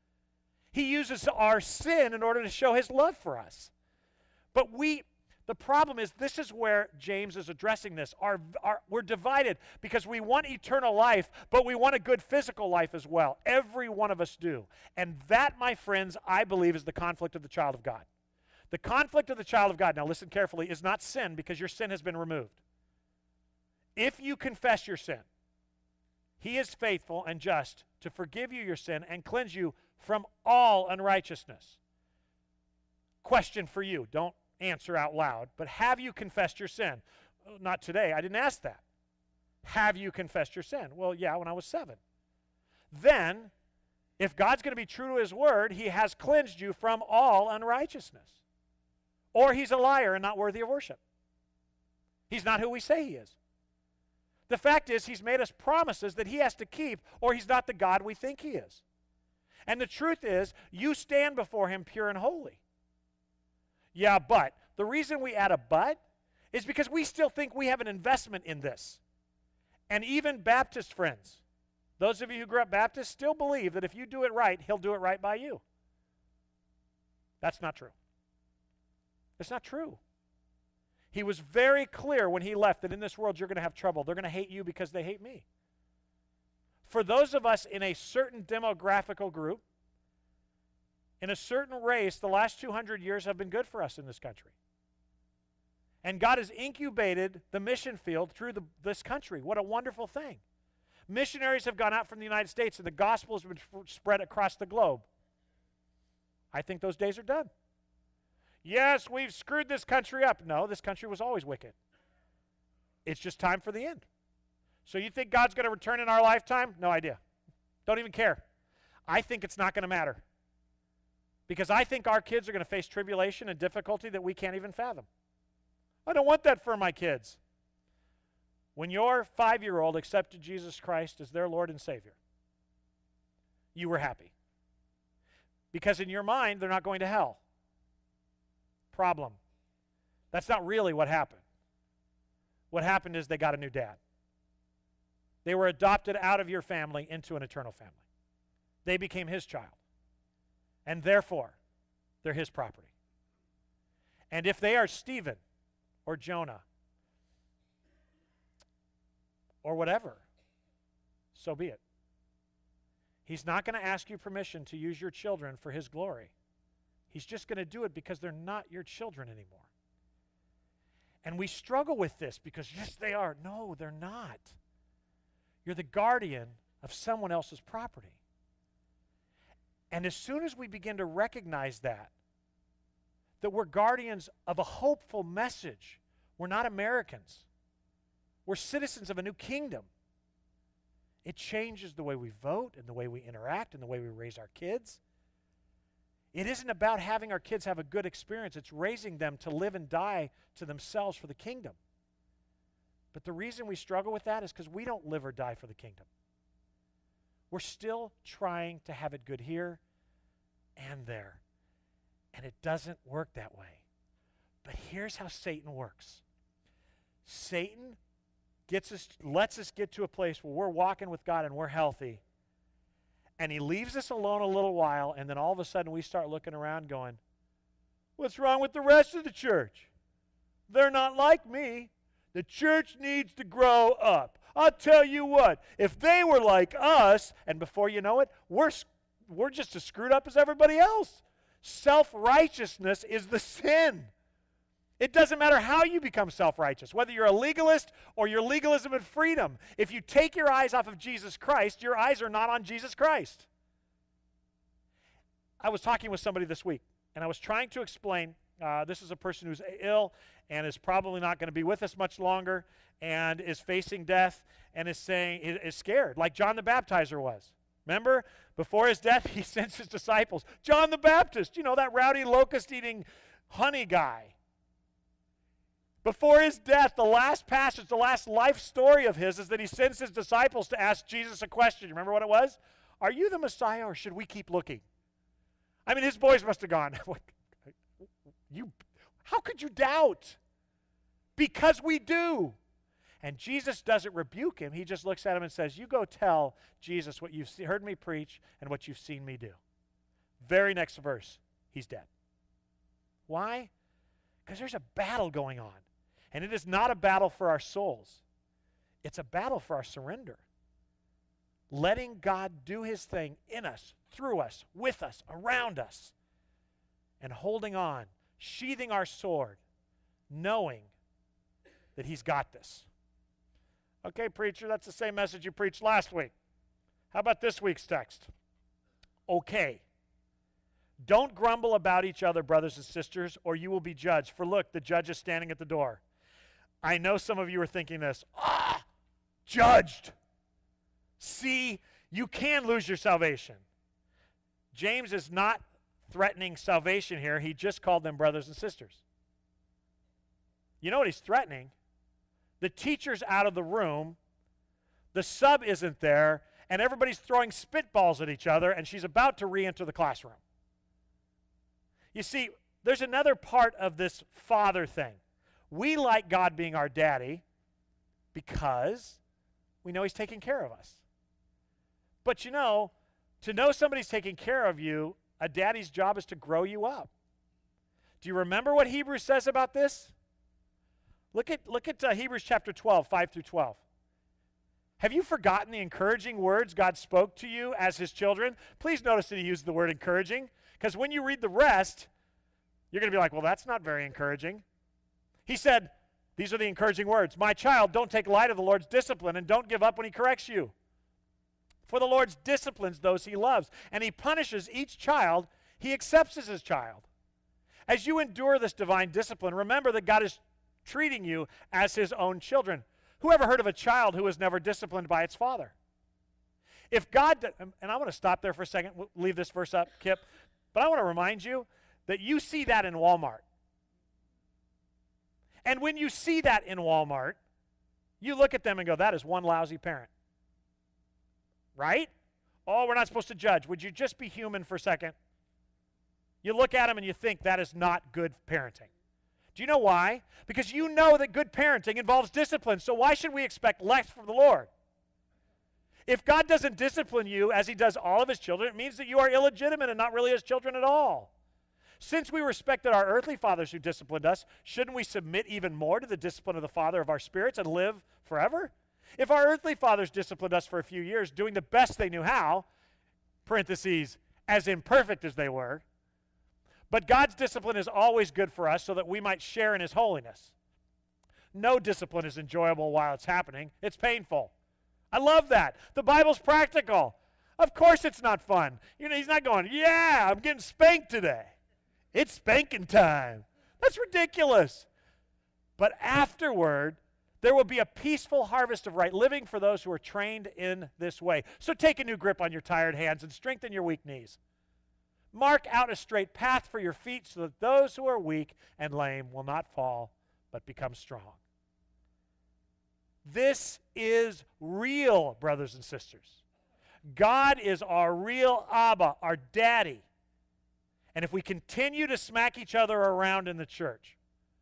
He uses our sin in order to show his love for us. But we... The problem is, this is where James is addressing this. Our, our, we're divided because we want eternal life, but we want a good physical life as well. Every one of us do. And that, my friends, I believe is the conflict of the child of God. The conflict of the child of God, now listen carefully, is not sin because your sin has been removed. If you confess your sin, he is faithful and just to forgive you your sin and cleanse you from all unrighteousness. Question for you, don't answer out loud, but have you confessed your sin? Oh, not today, I didn't ask that. Have you confessed your sin? Well, yeah, when I was seven. Then, if God's going to be true to his word, he has cleansed you from all unrighteousness. Or he's a liar and not worthy of worship. He's not who we say he is. The fact is, he's made us promises that he has to keep, or he's not the God we think he is. And the truth is, you stand before him pure and holy. Yeah, but the reason we add a but is because we still think we have an investment in this. And even Baptist friends, those of you who grew up Baptist, still believe that if you do it right, he'll do it right by you. That's not true. It's not true. He was very clear when he left that in this world you're going to have trouble. They're going to hate you because they hate me. For those of us in a certain demographical group, in a certain race, the last two hundred years have been good for us in this country. And God has incubated the mission field through the, this country. What a wonderful thing. Missionaries have gone out from the United States and the gospel has been spread across the globe. I think those days are done. Yes, we've screwed this country up. No, this country was always wicked. It's just time for the end. So you think God's going to return in our lifetime? No idea. Don't even care. I think it's not going to matter. Because I think our kids are going to face tribulation and difficulty that we can't even fathom. I don't want that for my kids. When your five-year-old accepted Jesus Christ as their Lord and Savior, you were happy. Because in your mind, they're not going to hell. Problem. That's not really what happened. What happened is they got a new dad. They were adopted out of your family into an eternal family. They became his child. And therefore, they're his property. And if they are Stephen or Jonah or whatever, so be it. He's not going to ask you permission to use your children for his glory. He's just going to do it because they're not your children anymore. And we struggle with this because, yes, they are. No, they're not. You're the guardian of someone else's property. And as soon as we begin to recognize that, that we're guardians of a hopeful message, we're not Americans. We're citizens of a new kingdom. It changes the way we vote and the way we interact and the way we raise our kids. It isn't about having our kids have a good experience. It's raising them to live and die to themselves for the kingdom. But the reason we struggle with that is because we don't live or die for the kingdom. We're still trying to have it good here and there. And it doesn't work that way. But here's how Satan works. Satan gets us, lets us get to a place where we're walking with God and we're healthy. And he leaves us alone a little while, and then all of a sudden we start looking around going, what's wrong with the rest of the church? They're not like me. The church needs to grow up. I'll tell you what, if they were like us, and before you know it, we're, we're just as screwed up as everybody else. Self-righteousness is the sin. It doesn't matter how you become self-righteous, whether you're a legalist or your legalism and freedom. If you take your eyes off of Jesus Christ, your eyes are not on Jesus Christ. I was talking with somebody this week, and I was trying to explain, uh, this is a person who's ill and is probably not going to be with us much longer and is facing death and is saying, is scared, like John the Baptizer was. Remember, before his death, he sends his disciples. John the Baptist, you know, that rowdy locust-eating honey guy. Before his death, the last passage, the last life story of his is that he sends his disciples to ask Jesus a question. You remember what it was? Are you the Messiah, or should we keep looking? I mean, his boys must have gone, you, how could you doubt? Because we do. And Jesus doesn't rebuke him. He just looks at him and says, you go tell Jesus what you've see, heard me preach and what you've seen me do. Very next verse, he's dead. Why? Because there's a battle going on. And it is not a battle for our souls. It's a battle for our surrender. Letting God do his thing in us, through us, with us, around us. And holding on, sheathing our sword, knowing that he's got this. Okay, preacher, that's the same message you preached last week. How about this week's text? Okay. Don't grumble about each other, brothers and sisters, or you will be judged. For look, the judge is standing at the door. I know some of you are thinking this. Ah, judged. See, you can lose your salvation. James is not threatening salvation here. He just called them brothers and sisters. You know what he's threatening? The teacher's out of the room, the sub isn't there, and everybody's throwing spitballs at each other, and she's about to re-enter the classroom. You see, there's another part of this father thing. We like God being our daddy because we know he's taking care of us. But you know, to know somebody's taking care of you, a daddy's job is to grow you up. Do you remember what Hebrews says about this? Look at, look at uh, Hebrews chapter twelve, five through twelve. Have you forgotten the encouraging words God spoke to you as his children? Please notice that he used the word encouraging, because when you read the rest, you're going to be like, well, that's not very encouraging. He said, these are the encouraging words. My child, don't take light of the Lord's discipline, and don't give up when he corrects you. For the Lord disciplines those he loves, and he punishes each child he accepts as his child. As you endure this divine discipline, remember that God is treating you as his own children. Who ever heard of a child who was never disciplined by its father? If God, and I want to stop there for a second, we'll leave this verse up, Kip, but I want to remind you that you see that in Walmart. And when you see that in Walmart, you look at them and go, that is one lousy parent. Right? Oh, we're not supposed to judge. Would you just be human for a second? You look at them and you think that is not good parenting. Do you know why? Because you know that good parenting involves discipline, so why should we expect less from the Lord? If God doesn't discipline you as he does all of his children, it means that you are illegitimate and not really his children at all. Since we respected our earthly fathers who disciplined us, shouldn't we submit even more to the discipline of the Father of our spirits and live forever? If our earthly fathers disciplined us for a few years, doing the best they knew how, parentheses, as imperfect as they were, but God's discipline is always good for us so that we might share in his holiness. No discipline is enjoyable while it's happening. It's painful. I love that. The Bible's practical. Of course it's not fun. You know, he's not going, yeah, I'm getting spanked today. It's spanking time. That's ridiculous. But afterward, there will be a peaceful harvest of right living for those who are trained in this way. So take a new grip on your tired hands and strengthen your weak knees. Mark out a straight path for your feet so that those who are weak and lame will not fall but become strong. This is real, brothers and sisters. God is our real Abba, our daddy. And if we continue to smack each other around in the church,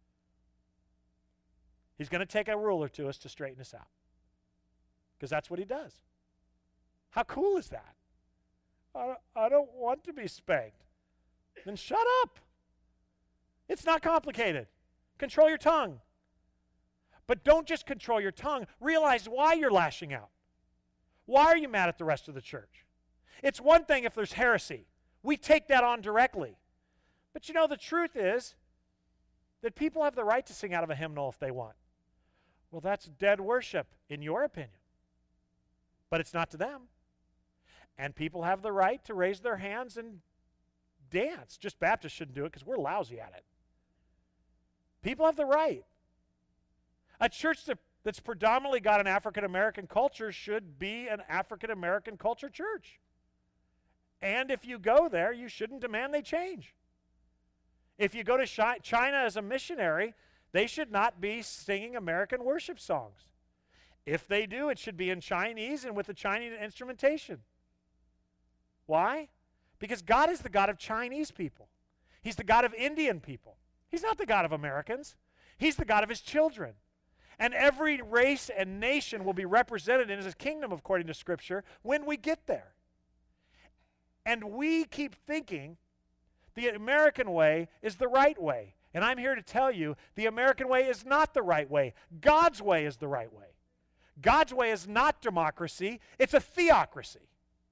he's going to take a ruler to us to straighten us out. Because that's what he does. How cool is that? I don't, I don't want to be spanked. Then shut up. It's not complicated. Control your tongue. But don't just control your tongue. Realize why you're lashing out. Why are you mad at the rest of the church? It's one thing if there's heresy. We take that on directly. But you know, the truth is that people have the right to sing out of a hymnal if they want. Well, that's dead worship, in your opinion. But it's not to them. And people have the right to raise their hands and dance. Just Baptists shouldn't do it because we're lousy at it. People have the right. A church that, that's predominantly got an African-American culture should be an African-American culture church. And if you go there, you shouldn't demand they change. If you go to China as a missionary, they should not be singing American worship songs. If they do, it should be in Chinese and with the Chinese instrumentation. Why? Because God is the God of Chinese people. He's the God of Indian people. He's not the God of Americans. He's the God of his children. And every race and nation will be represented in his kingdom, according to Scripture, when we get there. And we keep thinking the American way is the right way. And I'm here to tell you the American way is not the right way. God's way is the right way. God's way is not democracy. It's a theocracy.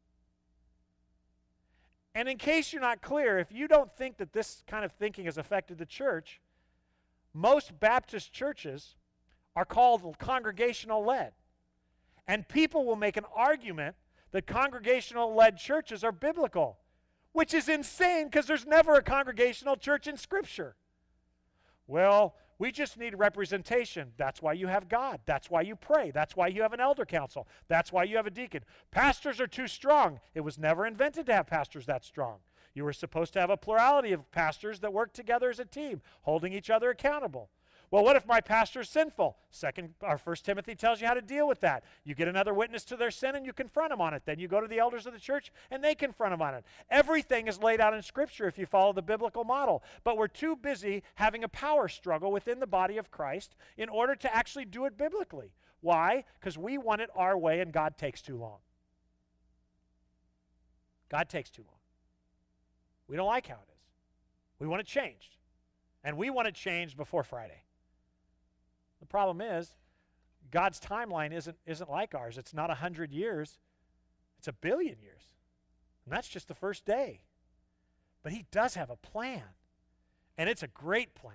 And in case you're not clear, if you don't think that this kind of thinking has affected the church, most Baptist churches are called congregational led. And people will make an argument that congregational led churches are biblical, which is insane because there's never a congregational church in Scripture. Well, we just need representation. That's why you have God. That's why you pray. That's why you have an elder council. That's why you have a deacon. Pastors are too strong. It was never invented to have pastors that strong. You were supposed to have a plurality of pastors that work together as a team, holding each other accountable. Well, what if my pastor is sinful? Second, or First Timothy tells you how to deal with that. You get another witness to their sin and you confront them on it. Then you go to the elders of the church and they confront them on it. Everything is laid out in Scripture if you follow the biblical model. But we're too busy having a power struggle within the body of Christ in order to actually do it biblically. Why? Because we want it our way and God takes too long. God takes too long. We don't like how it is. We want it changed. And we want it changed before Friday. The problem is, God's timeline isn't, isn't like ours. It's not a hundred years. It's a billion years. And that's just the first day. But he does have a plan. And it's a great plan.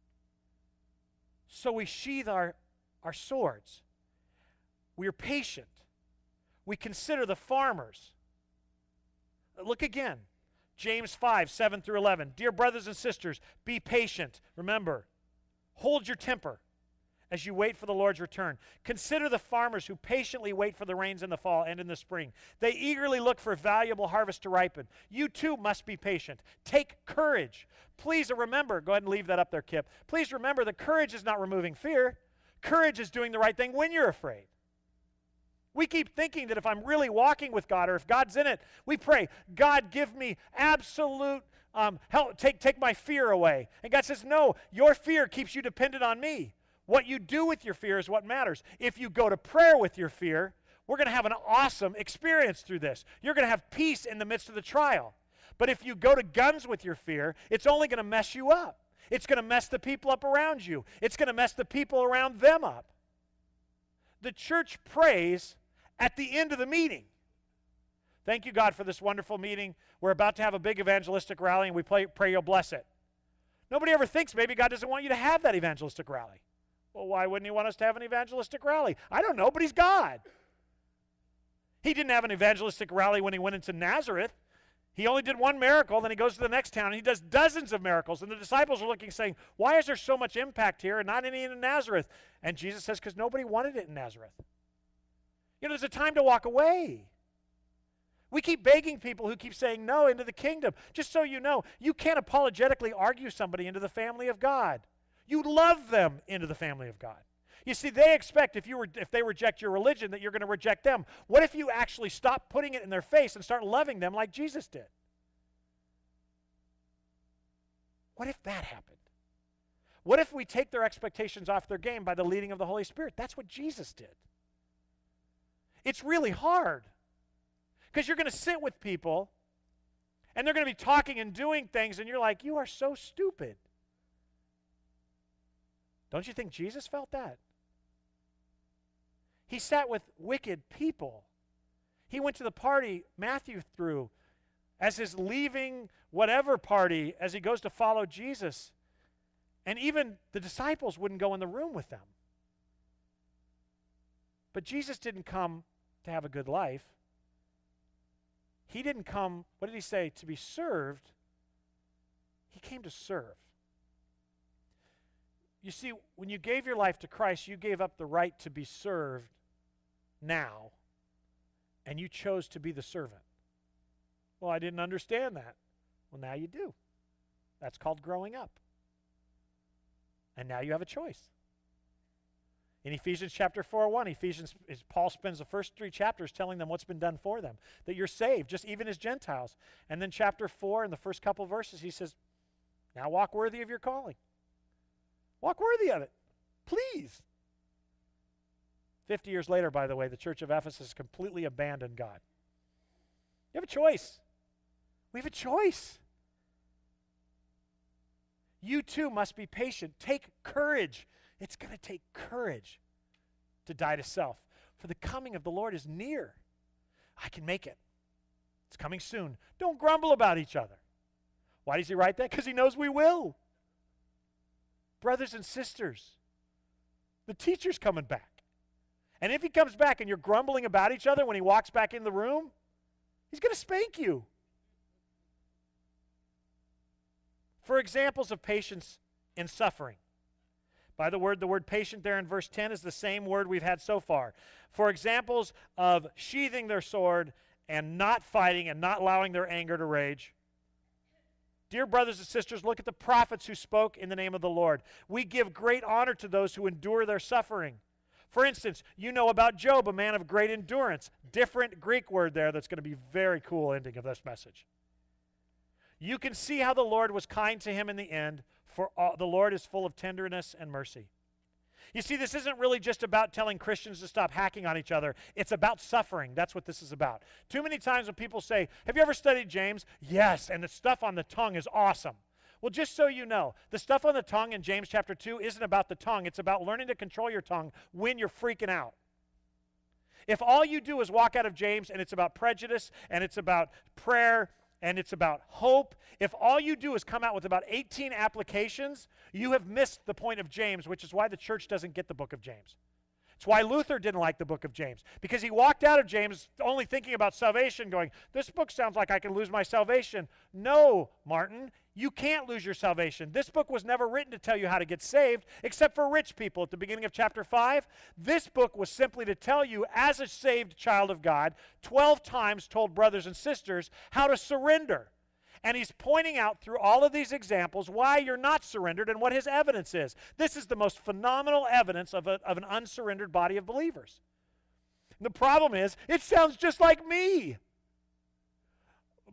So we sheathe our, our swords. We are patient. We consider the farmers. Look again. James five, seven through eleven. Dear brothers and sisters, be patient. Remember, hold your temper as you wait for the Lord's return. Consider the farmers who patiently wait for the rains in the fall and in the spring. They eagerly look for valuable harvest to ripen. You too must be patient. Take courage. Please remember, go ahead and leave that up there, Kip. Please remember that courage is not removing fear. Courage is doing the right thing when you're afraid. We keep thinking that if I'm really walking with God or if God's in it, we pray, God, give me absolute um, help, take, take my fear away. And God says, no, your fear keeps you dependent on me. What you do with your fear is what matters. If you go to prayer with your fear, we're going to have an awesome experience through this. You're going to have peace in the midst of the trial. But if you go to guns with your fear, it's only going to mess you up. It's going to mess the people up around you. It's going to mess the people around them up. The church prays at the end of the meeting. Thank you, God, for this wonderful meeting. We're about to have a big evangelistic rally, and we pray, pray you'll bless it. Nobody ever thinks maybe God doesn't want you to have that evangelistic rally. Well, why wouldn't he want us to have an evangelistic rally? I don't know, but he's God. He didn't have an evangelistic rally when he went into Nazareth. He only did one miracle, then he goes to the next town, and he does dozens of miracles. And the disciples are looking, saying, why is there so much impact here and not any in Nazareth? And Jesus says, because nobody wanted it in Nazareth. You know, there's a time to walk away. We keep begging people who keep saying no into the kingdom. Just so you know, you can't apologetically argue somebody into the family of God. You love them into the family of God. You see, they expect if you were, if they reject your religion that you're going to reject them. What if you actually stop putting it in their face and start loving them like Jesus did? What if that happened? What if we take their expectations off their game by the leading of the Holy Spirit? That's what Jesus did. It's really hard because you're going to sit with people and they're going to be talking and doing things and you're like, you are so stupid. Don't you think Jesus felt that? He sat with wicked people. He went to the party Matthew threw as his leaving whatever party as he goes to follow Jesus. And even the disciples wouldn't go in the room with them. But Jesus didn't come to have a good life. He didn't come, what did he say, to be served. He came to serve. You see, when you gave your life to Christ, you gave up the right to be served now, and you chose to be the servant. Well, I didn't understand that. Well, now you do. That's called growing up. And now you have a choice. In Ephesians chapter four, one, Ephesians, Paul spends the first three chapters telling them what's been done for them, that you're saved, just even as Gentiles. And then chapter four, in the first couple verses, he says, now walk worthy of your calling. Walk worthy of it, please. Fifty years later, by the way, the church of Ephesus completely abandoned God. You have a choice. We have a choice. You too must be patient. Take courage. It's going to take courage to die to self. For the coming of the Lord is near. I can make it. It's coming soon. Don't grumble about each other. Why does he write that? Because he knows we will. Brothers and sisters, the teacher's coming back. And if he comes back and you're grumbling about each other when he walks back in the room, he's going to spank you. For examples of patience in suffering. By the word, the word patient there in verse ten is the same word we've had so far. For examples of sheathing their sword and not fighting and not allowing their anger to rage. Dear brothers and sisters, look at the prophets who spoke in the name of the Lord. We give great honor to those who endure their suffering. For instance, you know about Job, a man of great endurance. Different Greek word there that's going to be very cool ending of this message. You can see how the Lord was kind to him in the end, for all, the Lord is full of tenderness and mercy. You see, this isn't really just about telling Christians to stop hacking on each other. It's about suffering. That's what this is about. Too many times when people say, have you ever studied James? Yes, and the stuff on the tongue is awesome. Well, just so you know, the stuff on the tongue in James chapter two isn't about the tongue. It's about learning to control your tongue when you're freaking out. If all you do is walk out of James and it's about prejudice and it's about prayer and it's about hope, if all you do is come out with about eighteen applications, you have missed the point of James, which is why the church doesn't get the book of James. It's why Luther didn't like the book of James, because he walked out of James only thinking about salvation, going, this book sounds like I can lose my salvation. No, Martin, you can't lose your salvation. This book was never written to tell you how to get saved, except for rich people at the beginning of chapter five. This book was simply to tell you, as a saved child of God, twelve times told brothers and sisters how to surrender. And he's pointing out through all of these examples why you're not surrendered and what his evidence is. This is the most phenomenal evidence of, a, of an unsurrendered body of believers. And the problem is, it sounds just like me.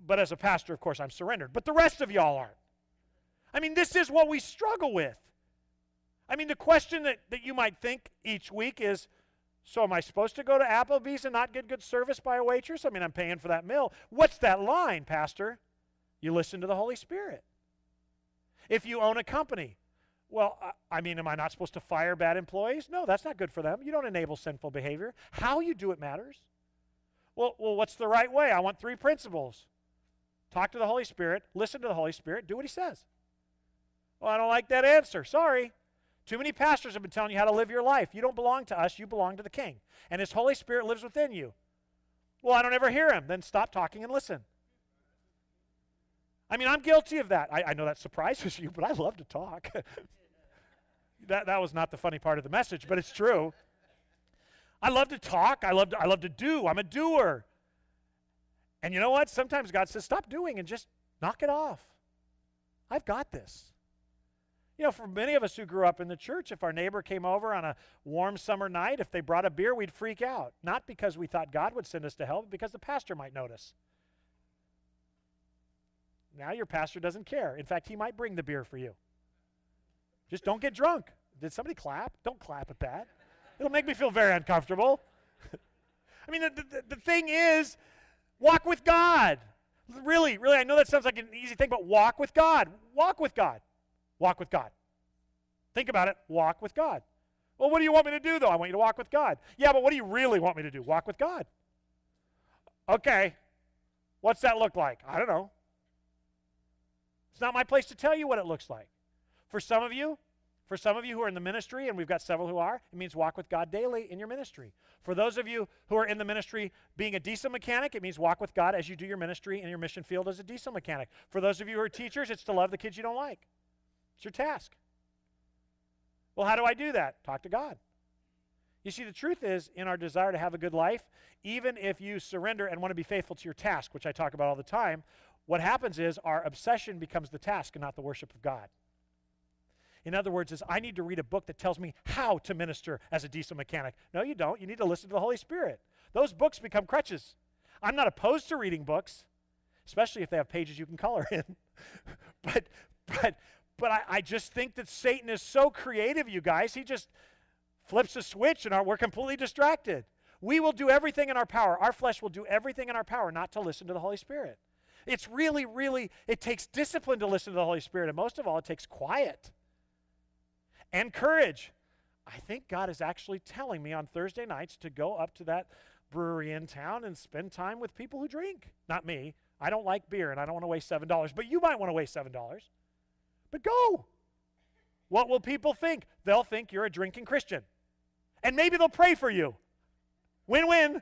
but as a pastor, of course, I'm surrendered. But the rest of y'all aren't. I mean, this is what we struggle with. I mean, the question that, that you might think each week is, so am I supposed to go to Applebee's and not get good service by a waitress? I mean, I'm paying for that meal. What's that line, Pastor? You listen to the Holy Spirit. If you own a company, well, I, I mean, am I not supposed to fire bad employees? No, that's not good for them. You don't enable sinful behavior. How you do it matters. Well, well, what's the right way? I want three principles. Talk to the Holy Spirit, listen to the Holy Spirit, do what he says. Well, I don't like that answer. Sorry. Too many pastors have been telling you how to live your life. You don't belong to us, you belong to the King. And his Holy Spirit lives within you. Well, I don't ever hear him. Then stop talking and listen. I mean, I'm guilty of that. I, I know that surprises you, but I love to talk. that, that was not the funny part of the message, but it's true. I love to talk. I love to, I love to do. I'm a doer. And you know what? Sometimes God says, stop doing and just knock it off. I've got this. You know, for many of us who grew up in the church, if our neighbor came over on a warm summer night, if they brought a beer, we'd freak out. Not because we thought God would send us to hell, but because the pastor might notice. Now your pastor doesn't care. In fact, he might bring the beer for you. Just don't get drunk. Did somebody clap? Don't clap at that. It'll make me feel very uncomfortable. I mean, the, the, the thing is, walk with God. Really, really, I know that sounds like an easy thing, but walk with God. Walk with God. Walk with God. Think about it. Walk with God. Well, what do you want me to do, though? I want you to walk with God. Yeah, but what do you really want me to do? Walk with God. Okay. What's that look like? I don't know. It's not my place to tell you what it looks like. For some of you, for some of you who are in the ministry, and we've got several who are, it means walk with God daily in your ministry. For those of you who are in the ministry being a diesel mechanic, it means walk with God as you do your ministry in your mission field as a diesel mechanic. For those of you who are teachers, it's to love the kids you don't like. It's your task. Well, how do I do that? Talk to God. You see, the truth is, in our desire to have a good life, even if you surrender and want to be faithful to your task, which I talk about all the time, what happens is our obsession becomes the task and not the worship of God. In other words, is I need to read a book that tells me how to minister as a diesel mechanic. No, you don't. You need to listen to the Holy Spirit. Those books become crutches. I'm not opposed to reading books, especially if they have pages you can color in. but, but, But I, I just think that Satan is so creative, you guys. He just flips a switch and our, we're completely distracted. We will do everything in our power. Our flesh will do everything in our power not to listen to the Holy Spirit. It's really, really, it takes discipline to listen to the Holy Spirit. And most of all, it takes quiet and courage. I think God is actually telling me on Thursday nights to go up to that brewery in town and spend time with people who drink. Not me. I don't like beer and I don't want to waste seven dollars. But you might want to waste seven dollars. But go. What will people think? They'll think you're a drinking Christian. And maybe they'll pray for you. Win-win.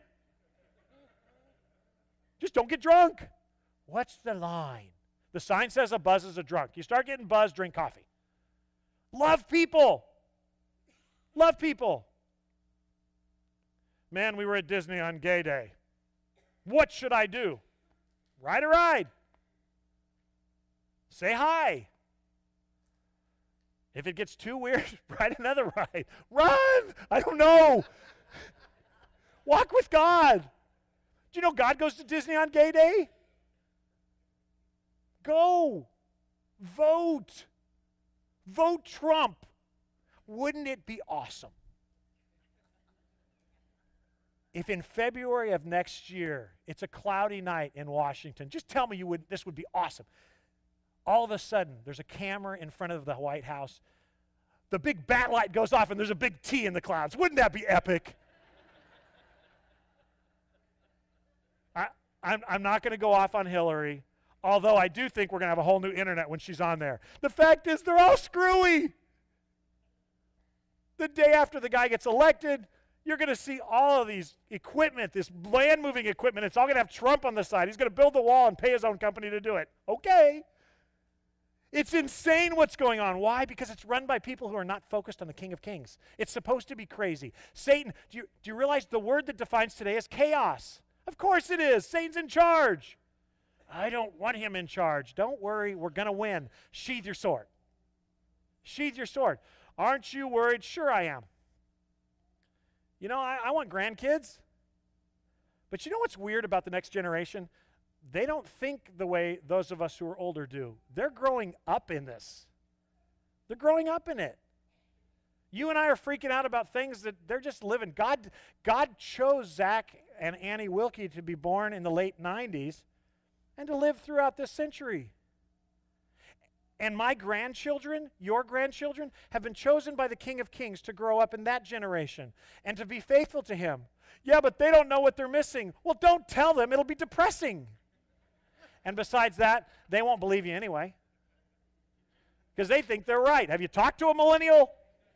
Just don't get drunk. What's the line? The sign says a buzz is a drunk. You start getting buzzed, drink coffee. Love people. Love people. Man, we were at Disney on Gay Day. What should I do? Ride a ride. Say hi. If it gets too weird, ride another ride. Run! I don't know. Walk with God. Do you know God goes to Disney on Gay Day? Go. Vote. Vote Trump. Wouldn't it be awesome if in February of next year, it's a cloudy night in Washington? Just tell me you would. This would be awesome. All of a sudden, there's a camera in front of the White House. The big bat light goes off, and there's a big T in the clouds. Wouldn't that be epic? I, I'm, I'm not going to go off on Hillary, although I do think we're going to have a whole new internet when she's on there. The fact is, they're all screwy. The day after the guy gets elected, you're going to see all of these equipment, this land-moving equipment. It's all going to have Trump on the side. He's going to build the wall and pay his own company to do it. Okay. It's insane what's going on. Why? Because it's run by people who are not focused on the King of Kings. It's supposed to be crazy. Satan, do you, do you realize the word that defines today is chaos? Of course it is. Satan's in charge. I don't want him in charge. Don't worry, we're going to win. Sheath your sword. Sheath your sword. Aren't you worried? Sure I am. You know, I, I want grandkids. But you know what's weird about the next generation? they don't think the way those of us who are older do. They're growing up in this. They're growing up in it. You and I are freaking out about things that they're just living. God, God chose Zach and Annie Wilkie to be born in the late nineties and to live throughout this century. And my grandchildren, your grandchildren, have been chosen by the King of Kings to grow up in that generation and to be faithful to him. Yeah, but they don't know what they're missing. Well, don't tell them. It'll be depressing. And besides that, they won't believe you anyway because they think they're right. Have you talked to a millennial?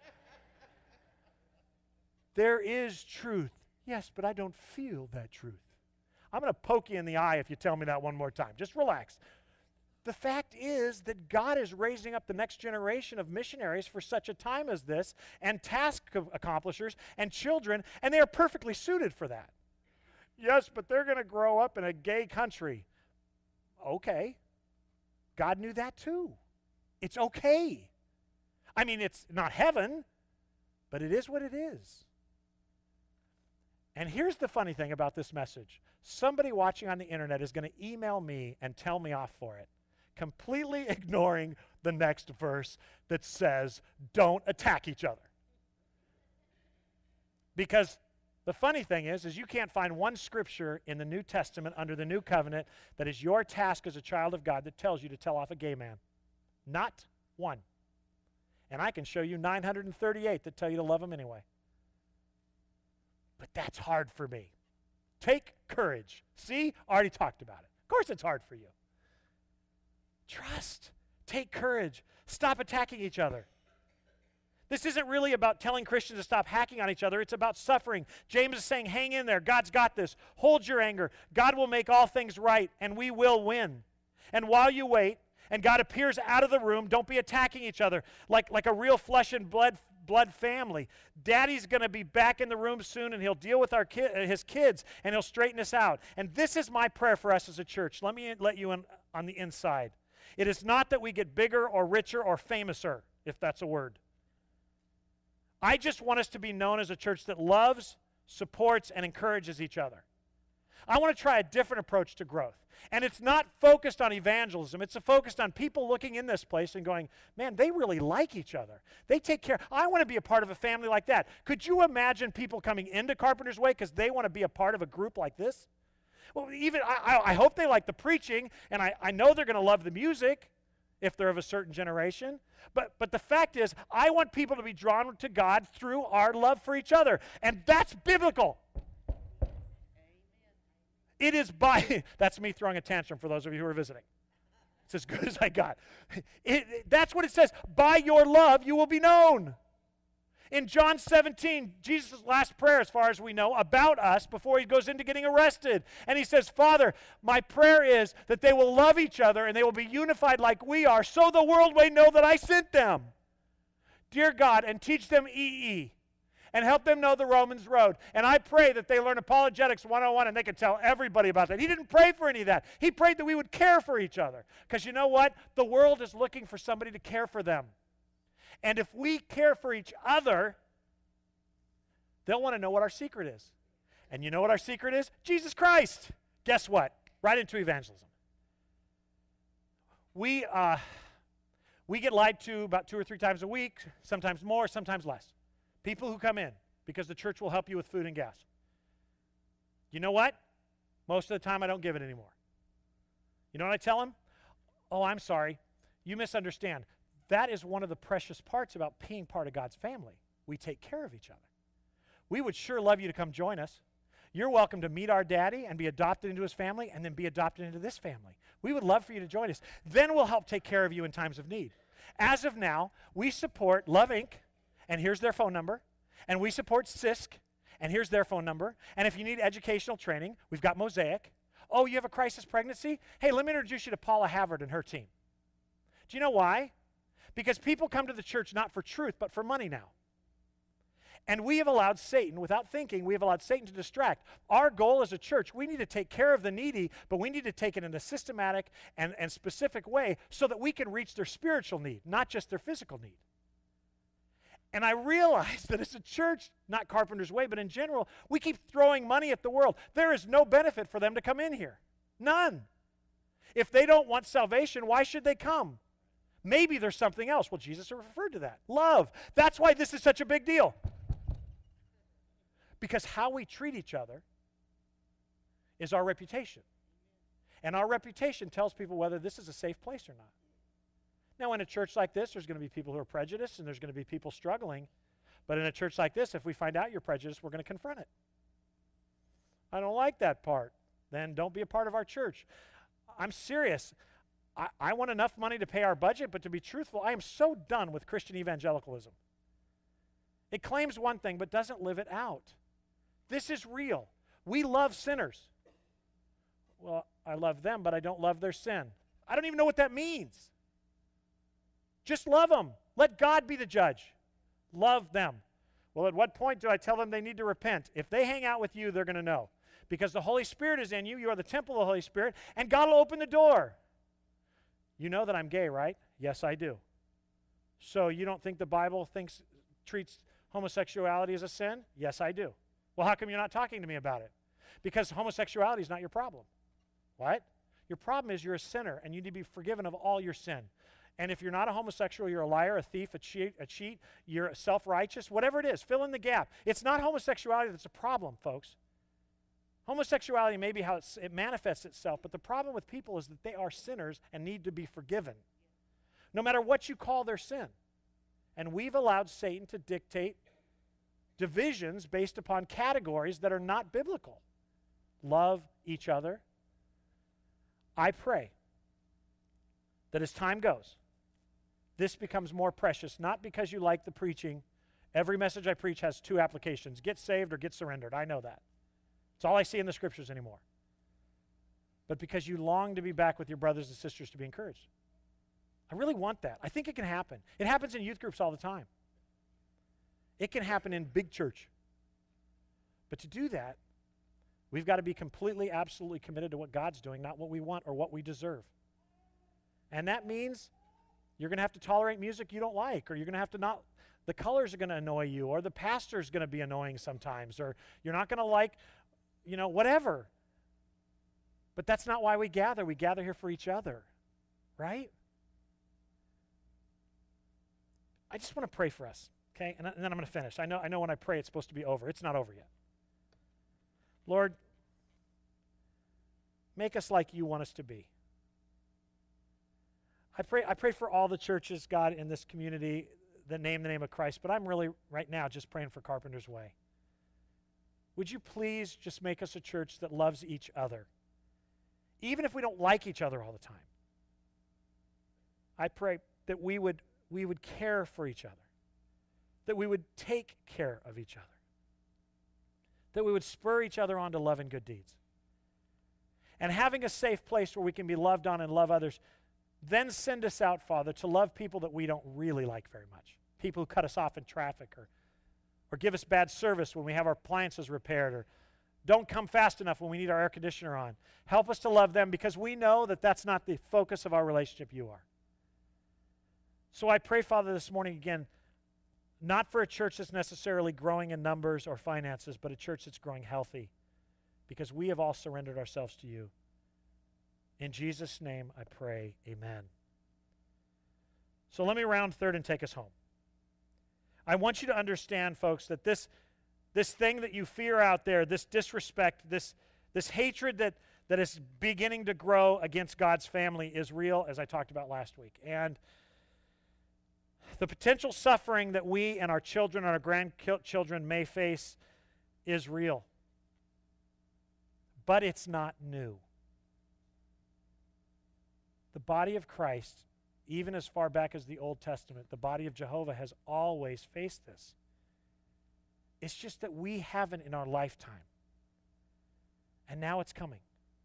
There is truth. Yes, but I don't feel that truth. I'm going to poke you in the eye if you tell me that one more time. Just relax. The fact is that God is raising up the next generation of missionaries for such a time as this, and task accomplishers and children, and they are perfectly suited for that. Yes, but they're going to grow up in a gay country. Okay. God knew that too. It's okay. I mean, it's not heaven, but it is what it is. And here's the funny thing about this message. Somebody watching on the internet is going to email me and tell me off for it, completely ignoring the next verse that says, don't attack each other. Because the funny thing is, is you can't find one scripture in the New Testament under the New Covenant that is your task as a child of God that tells you to tell off a gay man. Not one. And I can show you nine hundred thirty-eight that tell you to love him anyway. But that's hard for me. Take courage. See? Already talked about it. Of course it's hard for you. Trust. Take courage. Stop attacking each other. This isn't really about telling Christians to stop hacking on each other. It's about suffering. James is saying, hang in there. God's got this. Hold your anger. God will make all things right, and we will win. And while you wait, and God appears out of the room, don't be attacking each other like, like a real flesh and blood blood family. Daddy's going to be back in the room soon, and he'll deal with our ki- his kids, and he'll straighten us out. And this is my prayer for us as a church. Let me let you in on the inside. It is not that we get bigger or richer or famouser, if that's a word. I just want us to be known as a church that loves, supports, and encourages each other. I want to try a different approach to growth. And it's not focused on evangelism. It's focused on people looking in this place and going, man, they really like each other. They take care. I want to be a part of a family like that. Could you imagine people coming into Carpenter's Way because they want to be a part of a group like this? Well, even I, I, I hope they like the preaching, and I, I know they're going to love the music if they're of a certain generation. But, but the fact is, I want people to be drawn to God through our love for each other. And that's biblical. It is by, that's me throwing a tantrum for those of you who are visiting. It's as good as I got. It, it, that's what it says. By your love you will be known. In John seventeen, Jesus' last prayer, as far as we know, about us before he goes into getting arrested. And he says, Father, my prayer is that they will love each other and they will be unified like we are, so the world may know that I sent them. Dear God, and teach them E E. And help them know the Romans road. And I pray that they learn apologetics one oh one and they can tell everybody about that. He didn't pray for any of that. He prayed that we would care for each other. Because you know what? The world is looking for somebody to care for them. And if we care for each other, they'll want to know what our secret is. And you know what our secret is? Jesus Christ. Guess what? Right into evangelism. We, uh, we get lied to about two or three times a week, sometimes more, sometimes less. People who come in because the church will help you with food and gas. You know what? Most of the time I don't give it anymore. You know what I tell them? Oh, I'm sorry. You misunderstand. That is one of the precious parts about being part of God's family. We take care of each other. We would sure love you to come join us. You're welcome to meet our daddy and be adopted into his family and then be adopted into this family. We would love for you to join us. Then we'll help take care of you in times of need. As of now, we support Love Incorporated. And here's their phone number. And we support S I S C, and here's their phone number. And if you need educational training, we've got Mosaic. Oh, you have a crisis pregnancy? Hey, let me introduce you to Paula Havard and her team. Do you know why? Because people come to the church not for truth, but for money now. And we have allowed Satan, without thinking, we have allowed Satan to distract. Our goal as a church, we need to take care of the needy, but we need to take it in a systematic and, and specific way so that we can reach their spiritual need, not just their physical need. And I realize that as a church, not Carpenter's Way, but in general, we keep throwing money at the world. There is no benefit for them to come in here. None. If they don't want salvation, why should they come? Maybe there's something else. Well, Jesus referred to that. Love. That's why this is such a big deal. Because how we treat each other is our reputation. And our reputation tells people whether this is a safe place or not. Now, in a church like this, there's going to be people who are prejudiced and there's going to be people struggling. But in a church like this, if we find out you're prejudiced, we're going to confront it. I don't like that part. Then don't be a part of our church. I'm serious. I, I want enough money to pay our budget, but to be truthful, I am so done with Christian evangelicalism. It claims one thing, but doesn't live it out. This is real. We love sinners. Well, I love them, but I don't love their sin. I don't even know what that means. Just love them. Let God be the judge. Love them. Well, at what point do I tell them they need to repent? If they hang out with you, they're going to know. Because the Holy Spirit is in you. You are the temple of the Holy Spirit, and God will open the door. You know that I'm gay, right? Yes, I do. So you don't think the Bible thinks treats homosexuality as a sin? Yes, I do. Well, how come you're not talking to me about it? Because homosexuality is not your problem. What? Your problem is you're a sinner, and you need to be forgiven of all your sin. And if you're not a homosexual, you're a liar, a thief, a cheat, a cheat, you're self-righteous, whatever it is, fill in the gap. It's not homosexuality that's a problem, folks. Homosexuality may be how it's, it manifests itself, but the problem with people is that they are sinners and need to be forgiven, no matter what you call their sin. And we've allowed Satan to dictate divisions based upon categories that are not biblical. Love each other. I pray that as time goes, this becomes more precious, not because you like the preaching. Every message I preach has two applications: get saved or get surrendered. I know that. It's all I see in the scriptures anymore. But because you long to be back with your brothers and sisters to be encouraged. I really want that. I think it can happen. It happens in youth groups all the time. It can happen in big church. But to do that, we've got to be completely, absolutely committed to what God's doing, not what we want or what we deserve. And that means you're going to have to tolerate music you don't like, or you're going to have to not, the colors are going to annoy you, or the pastor's going to be annoying sometimes, or you're not going to like, you know, whatever. But that's not why we gather. We gather here for each other, right? I just want to pray for us, okay? And, and then I'm going to finish. I know, I know when I pray it's supposed to be over. It's not over yet. Lord, make us like you want us to be. I pray, I pray for all the churches, God, in this community that name the name of Christ, but I'm really, right now, just praying for Carpenter's Way. Would you please just make us a church that loves each other, even if we don't like each other all the time? I pray that we would, we would care for each other, that we would take care of each other, that we would spur each other on to love and good deeds. And having a safe place where we can be loved on and love others, then send us out, Father, to love people that we don't really like very much, people who cut us off in traffic, or or give us bad service when we have our appliances repaired, or don't come fast enough when we need our air conditioner on. Help us to love them, because we know that that's not the focus of our relationship. You are. So I pray, Father, this morning again, not for a church that's necessarily growing in numbers or finances, but a church that's growing healthy, because we have all surrendered ourselves to you. In Jesus' name I pray, amen. So let me round third and take us home. I want you to understand, folks, that this, this thing that you fear out there, this disrespect, this, this hatred that, that is beginning to grow against God's family is real, as I talked about last week. And the potential suffering that we and our children and our grandchildren may face is real. But it's not new. The body of Christ, even as far back as the Old Testament, the body of Jehovah has always faced this. It's just that we haven't in our lifetime. And now it's coming.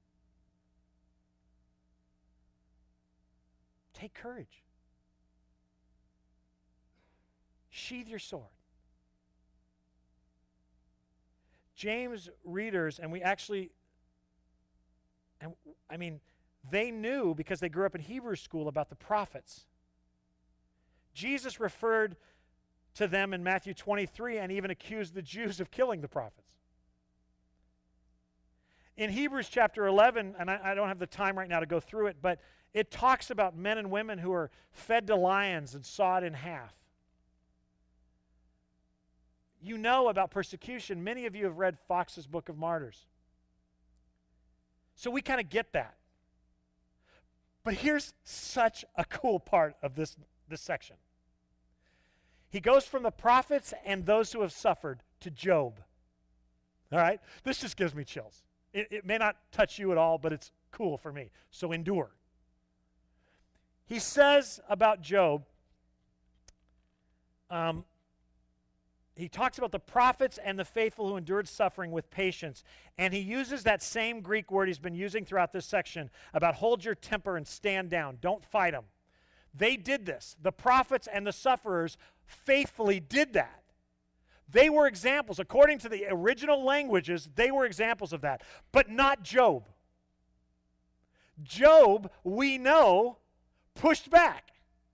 Take courage. Sheathe your sword. James readers, and we actually, and I mean, they knew because they grew up in Hebrew school about the prophets. Jesus referred to them in Matthew twenty-three and even accused the Jews of killing the prophets. In Hebrews chapter eleven, and I, I don't have the time right now to go through it, but it talks about men and women who are fed to lions and sawed in half. You know about persecution. Many of you have read Fox's Book of Martyrs. So we kind of get that. But here's such a cool part of this, this section. He goes from the prophets and those who have suffered to Job. All right? This just gives me chills. It, it may not touch you at all, but it's cool for me. So endure. He says about Job, um, he talks about the prophets and the faithful who endured suffering with patience. And he uses that same Greek word he's been using throughout this section about hold your temper and stand down. Don't fight them. They did this. The prophets and the sufferers faithfully did that. They were examples. According to the original languages, they were examples of that. But not Job. Job, we know, pushed back.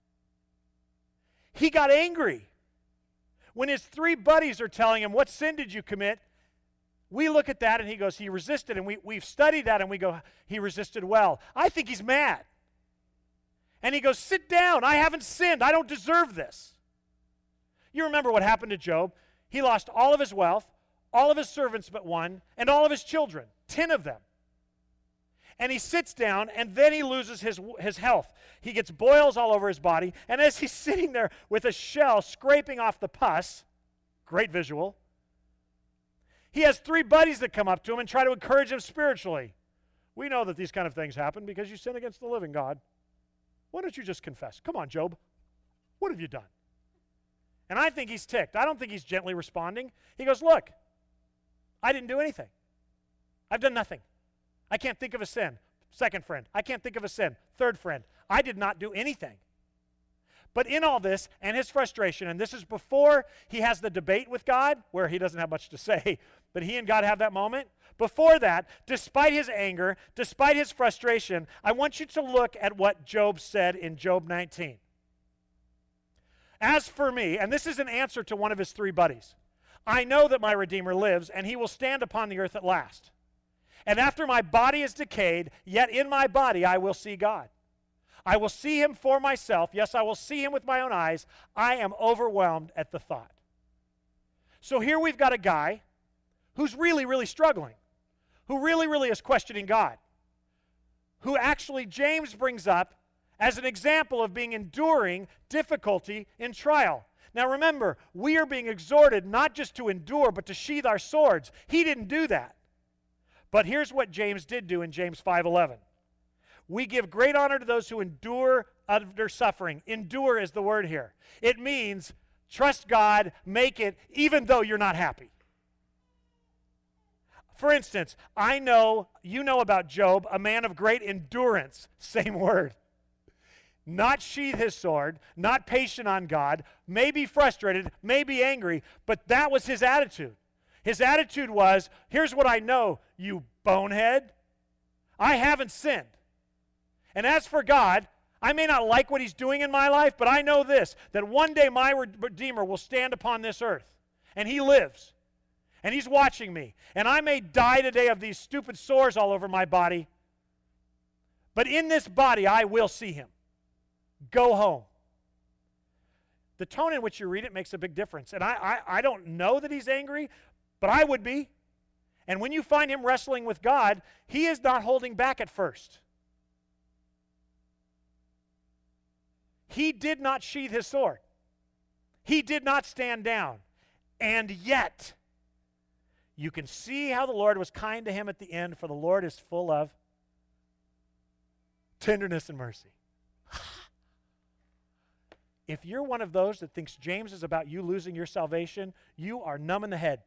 He got angry. When his three buddies are telling him, what sin did you commit? We look at that and he goes, he resisted. And we, we've studied that and we go, he resisted well. I think he's mad. And he goes, sit down. I haven't sinned. I don't deserve this. You remember what happened to Job. He lost all of his wealth, all of his servants but one, and all of his children, ten of them. And he sits down, and then he loses his, his health. He gets boils all over his body, and as he's sitting there with a shell scraping off the pus, great visual, he has three buddies that come up to him and try to encourage him spiritually. We know that these kind of things happen because you sin against the living God. Why don't you just confess? Come on, Job. What have you done? And I think he's ticked. I don't think he's gently responding. He goes, look, I didn't do anything. I've done nothing. I can't think of a sin. Second friend, I can't think of a sin. Third friend, I did not do anything. But in all this and his frustration, and this is before he has the debate with God, where he doesn't have much to say, but he and God have that moment. Before that, despite his anger, despite his frustration, I want you to look at what Job said in Job nineteen. As for me, and this is an answer to one of his three buddies, I know that my Redeemer lives, and he will stand upon the earth at last. And after my body is decayed, yet in my body I will see God. I will see him for myself. Yes, I will see him with my own eyes. I am overwhelmed at the thought. So here we've got a guy who's really, really struggling, who really, really is questioning God, who actually James brings up as an example of being enduring difficulty in trial. Now remember, we are being exhorted not just to endure, but to sheathe our swords. He didn't do that. But here's what James did do in James five eleven. We give great honor to those who endure under suffering. Endure is the word here. It means trust God, make it, even though you're not happy. For instance, I know, you know about Job, a man of great endurance. Same word. Not sheathe his sword, not patient on God, may be frustrated, may be angry, but that was his attitude. His attitude was, here's what I know, you bonehead. I haven't sinned. And as for God, I may not like what he's doing in my life, but I know this, that one day my Redeemer will stand upon this earth, and he lives, and he's watching me. And I may die today of these stupid sores all over my body, but in this body I will see him. Go home. The tone in which you read it makes a big difference. And I, I, I don't know that he's angry, but I would be. And when you find him wrestling with God, he is not holding back at first. He did not sheathe his sword. He did not stand down. And yet, you can see how the Lord was kind to him at the end, for the Lord is full of tenderness and mercy. If you're one of those that thinks James is about you losing your salvation, you are numb in the head.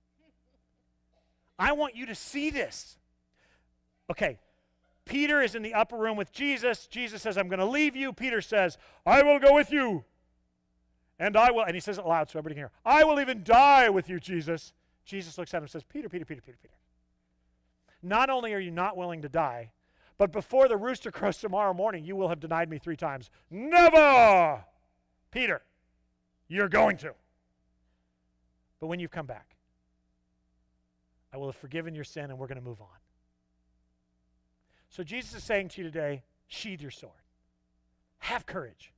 I want you to see this. Okay, Peter is in the upper room with Jesus. Jesus says, I'm going to leave you. Peter says, I will go with you. And I will, and he says it loud so everybody can hear, I will even die with you, Jesus. Jesus looks at him and says, Peter, Peter, Peter, Peter, Peter. Not only are you not willing to die, but before the rooster crows tomorrow morning, you will have denied me three times. Never! Peter, you're going to. But when you come back, I will have forgiven your sin and we're going to move on. So Jesus is saying to you today, sheathe your sword. Have courage.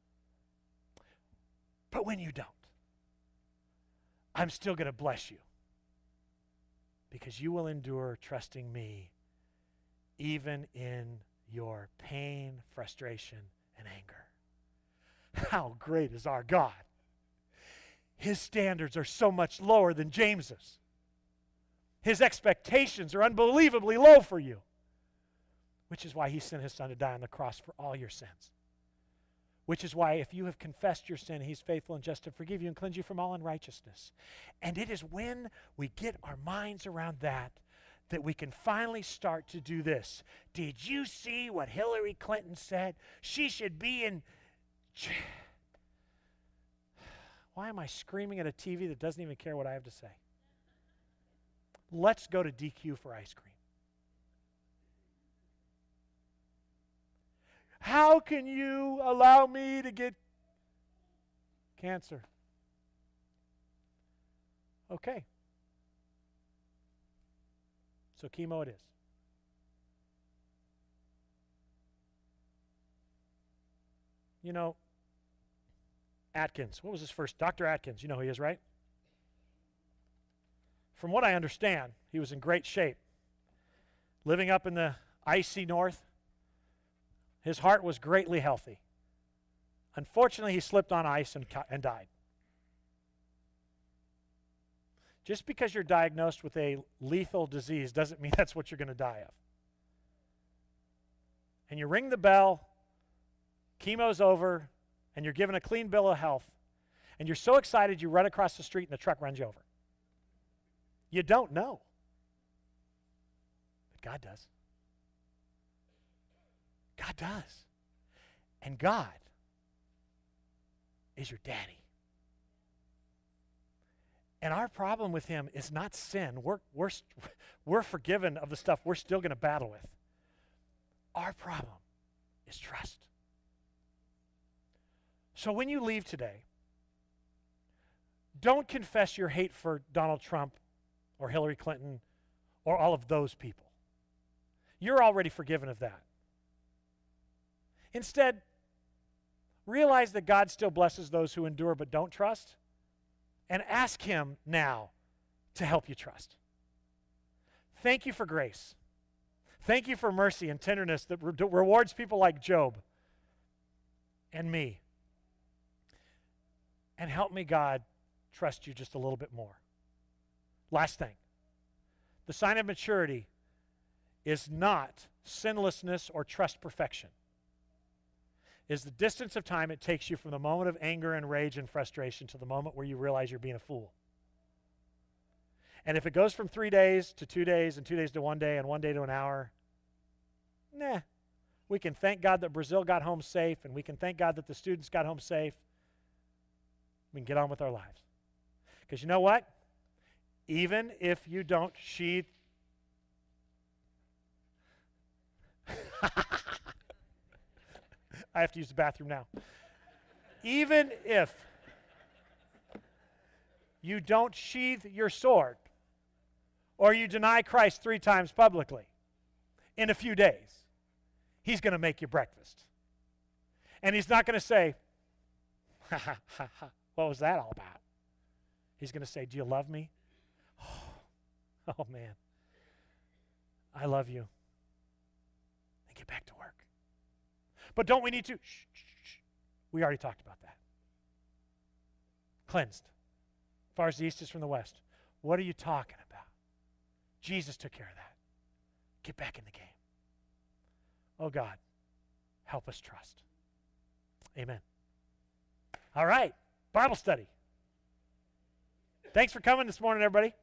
But when you don't, I'm still going to bless you because you will endure trusting me even in your pain, frustration, and anger. How great is our God? His standards are so much lower than James's. His expectations are unbelievably low for you, which is why he sent his son to die on the cross for all your sins. Which is why if you have confessed your sin, he's faithful and just to forgive you and cleanse you from all unrighteousness. And it is when we get our minds around that that we can finally start to do this. Did you see what Hillary Clinton said? She should be in... Why am I screaming at a T V that doesn't even care what I have to say? Let's go to D Q for ice cream. How can you allow me to get cancer? Okay. So chemo it is. You know, Atkins. What was his first? Doctor Atkins. You know who he is, right? From what I understand, he was in great shape. Living up in the icy north. His heart was greatly healthy. Unfortunately, he slipped on ice and, and died. Just because you're diagnosed with a lethal disease doesn't mean that's what you're going to die of. And you ring the bell, chemo's over, and you're given a clean bill of health, and you're so excited you run across the street and the truck runs you over. You don't know. But God does. God does. And God is your daddy. And our problem with him is not sin. We're, we're, we're forgiven of the stuff we're still going to battle with. Our problem is trust. So when you leave today, don't confess your hate for Donald Trump or Hillary Clinton or all of those people. You're already forgiven of that. Instead, realize that God still blesses those who endure but don't trust, and ask him now to help you trust. Thank you for grace. Thank you for mercy and tenderness that re- rewards people like Job and me. And help me, God, trust you just a little bit more. Last thing. The sign of maturity is not sinlessness or trust perfection. Is the distance of time it takes you from the moment of anger and rage and frustration to the moment where you realize you're being a fool. And if it goes from three days to two days and two days to one day and one day to an hour, nah. We can thank God that Brazil got home safe, and we can thank God that the students got home safe. We can get on with our lives. Because you know what? Even if you don't sheathe... I have to use the bathroom now. Even if you don't sheathe your sword or you deny Christ three times publicly in a few days, he's going to make you breakfast. And he's not going to say, ha, ha, ha, ha, what was that all about? He's going to say, do you love me? Oh, oh, man. I love you. And get back to work. But don't we need to? Shh, shh, shh. We already talked about that. Cleansed. As far as the east is from the west. What are you talking about? Jesus took care of that. Get back in the game. Oh, God, help us trust. Amen. All right. Bible study. Thanks for coming this morning, everybody.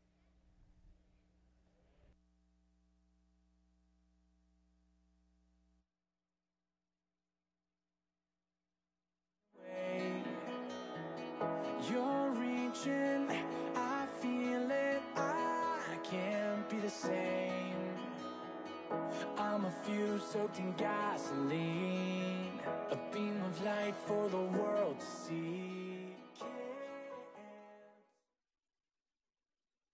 You're reaching, I feel it, I can't be the same. I'm a fuse soaked in gasoline, a beam of light for the world to see.